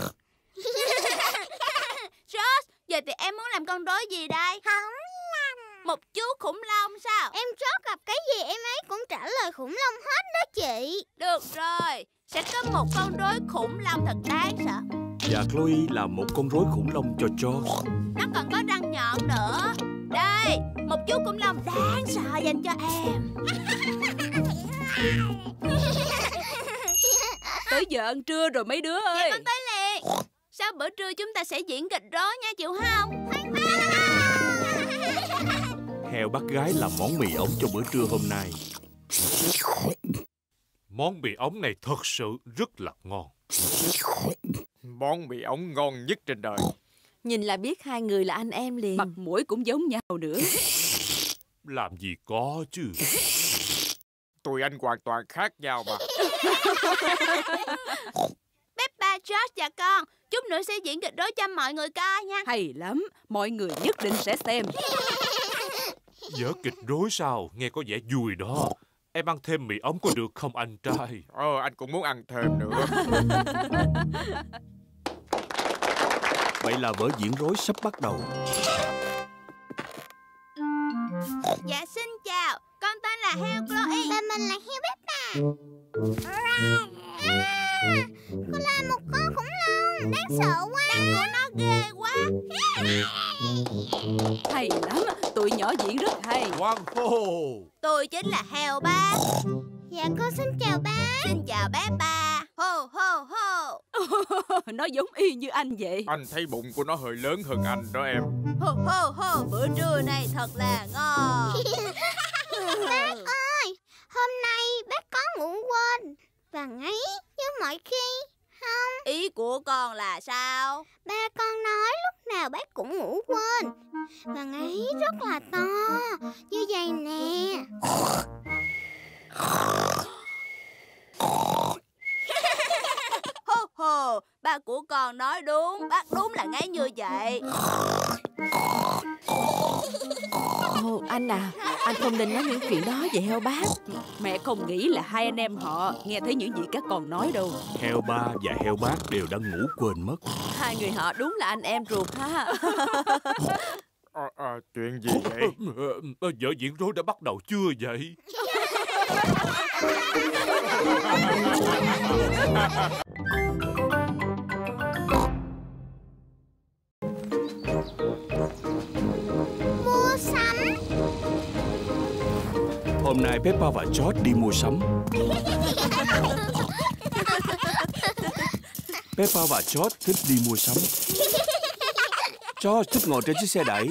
[SPEAKER 8] George, giờ thì em muốn làm con rối gì đây?
[SPEAKER 1] Không làm.
[SPEAKER 8] Một chú khủng long sao?
[SPEAKER 1] Em chó gặp cái gì em ấy cũng trả lời khủng long hết đó chị.
[SPEAKER 8] Được rồi, sẽ có một con rối khủng long thật đáng sợ.
[SPEAKER 2] Và Chloe là một con rối khủng long cho George.
[SPEAKER 8] Nó còn có răng nhọn nữa. Đây, một chú khủng long đáng sợ dành cho em.
[SPEAKER 6] Tới giờ ăn trưa rồi mấy đứa
[SPEAKER 8] Dạ
[SPEAKER 6] ơi.
[SPEAKER 8] con tới liền. Sau bữa trưa chúng ta sẽ diễn kịch rối nha, chịu không?
[SPEAKER 2] Heo bác gái làm món mì ống cho bữa trưa hôm nay.
[SPEAKER 4] Món mì ống này thật sự rất là ngon.
[SPEAKER 5] Món mì ống ngon nhất trên đời.
[SPEAKER 3] Nhìn là biết hai người là anh em liền.
[SPEAKER 6] Mặt mũi cũng giống nhau nữa.
[SPEAKER 4] Làm gì có chứ.
[SPEAKER 5] Tụi anh hoàn toàn khác nhau mà.
[SPEAKER 8] Peppa, George và con, chút nữa sẽ diễn kịch rối cho mọi người coi nha.
[SPEAKER 6] Hay lắm, mọi người nhất định sẽ xem.
[SPEAKER 4] Vở kịch rối sao, nghe có vẻ vui đó. Em ăn thêm mì ống có được không anh trai?
[SPEAKER 5] Anh cũng muốn ăn thêm nữa.
[SPEAKER 2] Vậy là vở diễn rối sắp bắt đầu.
[SPEAKER 8] Dạ xin chào, con tên là heo Chloe.
[SPEAKER 1] Và mình là heo Peppa. Con là một con khủng long đáng sợ quá.
[SPEAKER 8] Răng của nó ghê quá.
[SPEAKER 6] Hay lắm, tụi nhỏ diễn rất hay.
[SPEAKER 4] Hoan hô.
[SPEAKER 8] Tôi chính là heo bác.
[SPEAKER 1] Dạ con xin chào bác.
[SPEAKER 8] Xin chào Peppa. Hô hô hô.
[SPEAKER 6] Nó giống y như anh vậy.
[SPEAKER 5] Anh thấy bụng của nó hơi lớn hơn anh đó em.
[SPEAKER 8] Hô hô hô, bữa trưa này thật là ngon.
[SPEAKER 1] Bác ơi, hôm nay bác có ngủ quên và ngáy như mọi khi không?
[SPEAKER 8] Ý của con là sao?
[SPEAKER 1] Ba con nói lúc nào bác cũng ngủ quên và ngáy rất là to như vậy nè.
[SPEAKER 8] Hô hô, ba của con nói đúng, bác đúng là ngáy như vậy.
[SPEAKER 3] Ồ, anh à, anh không nên nói những chuyện đó về heo bác.
[SPEAKER 6] Mẹ không nghĩ là hai anh em họ nghe thấy những gì các con nói đâu.
[SPEAKER 2] Heo ba và heo bác đều đã ngủ quên mất.
[SPEAKER 3] Hai người họ đúng là anh em ruột ha.
[SPEAKER 5] Chuyện gì vậy?
[SPEAKER 4] Vở diễn rối đã bắt đầu chưa vậy?
[SPEAKER 1] Mua sắm.
[SPEAKER 2] Hôm nay Peppa và George đi mua sắm. Peppa và George thích đi mua sắm. George thích ngồi trên chiếc xe đẩy.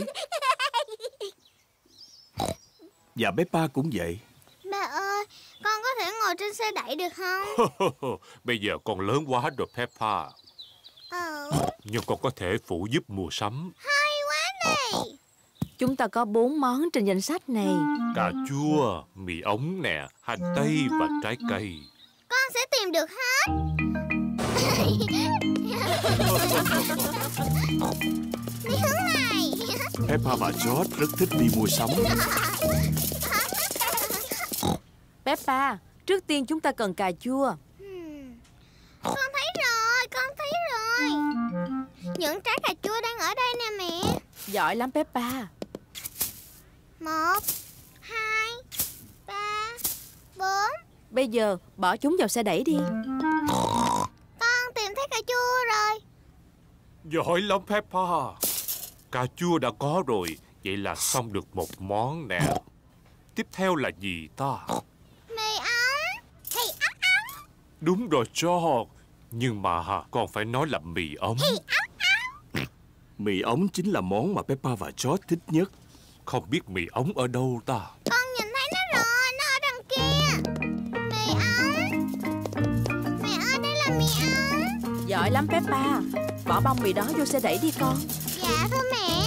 [SPEAKER 2] Và Peppa cũng vậy.
[SPEAKER 1] Ba ơi, con có thể ngồi trên xe đẩy được không?
[SPEAKER 4] Bây giờ con lớn quá rồi Peppa. Nhưng con có thể phụ giúp mua sắm.
[SPEAKER 1] Hay quá này.
[SPEAKER 3] Chúng ta có 4 món trên danh sách này.
[SPEAKER 4] Cà chua, mì ống nè, hành tây và trái cây.
[SPEAKER 1] Con sẽ tìm được hết. Đi hướng này.
[SPEAKER 2] Peppa và George rất thích đi mua sắm.
[SPEAKER 3] Peppa, trước tiên chúng ta cần cà chua.
[SPEAKER 1] Con thấy rồi, con thấy rồi. Những trái cà chua đang ở đây nè mẹ.
[SPEAKER 3] Giỏi lắm Peppa.
[SPEAKER 1] 1, 2, 3, 4.
[SPEAKER 3] Bây giờ bỏ chúng vào xe đẩy đi.
[SPEAKER 1] Con tìm thấy cà chua rồi.
[SPEAKER 4] Giỏi lắm Peppa. Cà chua đã có rồi, vậy là xong được một món nè. Tiếp theo là gì ta?
[SPEAKER 1] Mì ống. Thì ống ống.
[SPEAKER 4] Đúng rồi George. Nhưng mà con phải nói là mì ống.
[SPEAKER 2] Mì ống chính là món mà Peppa và George thích nhất.
[SPEAKER 4] Không biết mì ống ở đâu ta.
[SPEAKER 1] Con nhìn thấy nó rồi, nó ở đằng kia. Mì ống. Mẹ ơi, đây là mì ống.
[SPEAKER 3] Giỏi lắm Peppa. Bỏ bông mì đó vô xe đẩy đi con.
[SPEAKER 1] Dạ thưa mẹ.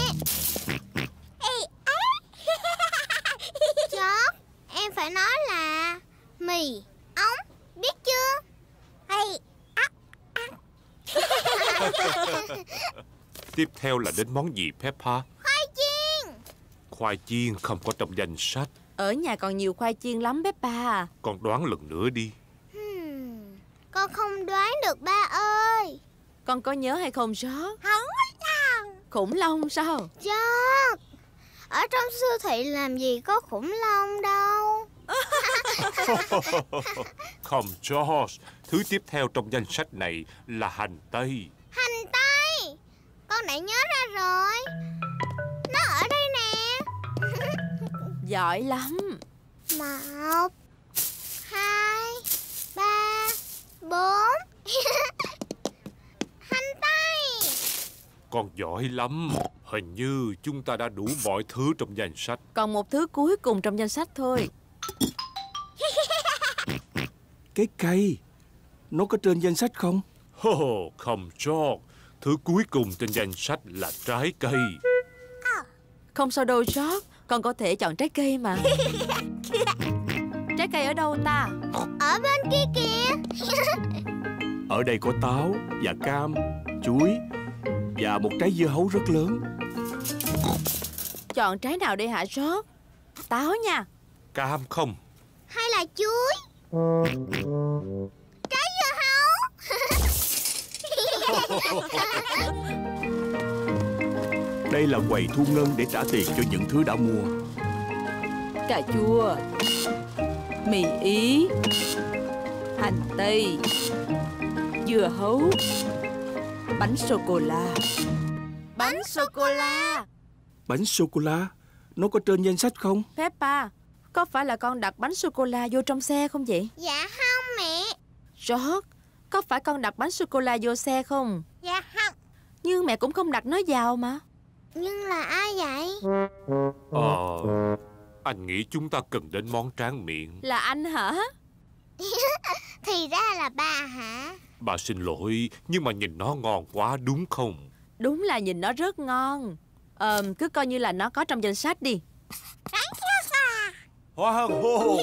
[SPEAKER 1] George, em phải nói là mì ống, biết chưa?
[SPEAKER 4] Tiếp theo là đến món gì Peppa?
[SPEAKER 1] Khoai chiên.
[SPEAKER 4] Khoai chiên không có trong danh sách.
[SPEAKER 3] Ở nhà còn nhiều khoai chiên lắm Peppa.
[SPEAKER 4] Con đoán lần nữa đi.
[SPEAKER 1] Con không đoán được ba ơi.
[SPEAKER 3] Con có nhớ hay không George?
[SPEAKER 1] Không sao.
[SPEAKER 3] Khủng long sao?
[SPEAKER 1] George, ở trong siêu thị làm gì có khủng long đâu.
[SPEAKER 4] Không George, thứ tiếp theo trong danh sách này là hành tây.
[SPEAKER 1] Hành tây. Con đã nhớ ra rồi. Nó ở đây nè.
[SPEAKER 3] Giỏi lắm.
[SPEAKER 1] 1, 2, 3, 4. Hành tây.
[SPEAKER 4] Con giỏi lắm. Hình như chúng ta đã đủ mọi thứ trong danh sách.
[SPEAKER 3] Còn một thứ cuối cùng trong danh sách thôi.
[SPEAKER 2] Cái cây. Nó có trên danh sách không?
[SPEAKER 4] Không George. Thứ cuối cùng trên danh sách là trái cây.
[SPEAKER 3] Không sao đâu George. Con có thể chọn trái cây mà. Trái cây ở đâu ta?
[SPEAKER 1] Ở bên kia kìa.
[SPEAKER 2] Ở đây có táo và cam, chuối và một trái dưa hấu rất lớn.
[SPEAKER 3] Chọn trái nào đây hả George? Táo nha.
[SPEAKER 4] Cam không?
[SPEAKER 1] Hay là chuối? Trái dưa hấu.
[SPEAKER 2] Đây là quầy thu ngân để trả tiền cho những thứ đã mua.
[SPEAKER 6] Cà chua, mì Ý, hành tây, dưa hấu, bánh sô-cô-la.
[SPEAKER 3] Bánh sô-cô-la.
[SPEAKER 2] Bánh sô-cô-la. Nó có trên danh sách không?
[SPEAKER 3] Peppa, có phải là con đặt bánh sô-cô-la vô trong xe không vậy?
[SPEAKER 1] Dạ không mẹ.
[SPEAKER 3] George, có phải con đặt bánh sô-cô-la vô xe không?
[SPEAKER 1] Dạ không.
[SPEAKER 3] Nhưng mẹ cũng không đặt nó vào mà.
[SPEAKER 1] Nhưng là ai vậy?
[SPEAKER 4] Anh nghĩ chúng ta cần đến món tráng miệng.
[SPEAKER 3] Là anh hả?
[SPEAKER 1] Thì ra là ba hả?
[SPEAKER 4] Bà xin lỗi, nhưng mà nhìn nó ngon quá đúng không?
[SPEAKER 3] Đúng là nhìn nó rất ngon. Cứ coi như là nó có trong danh sách đi.
[SPEAKER 5] Hoàng hôn.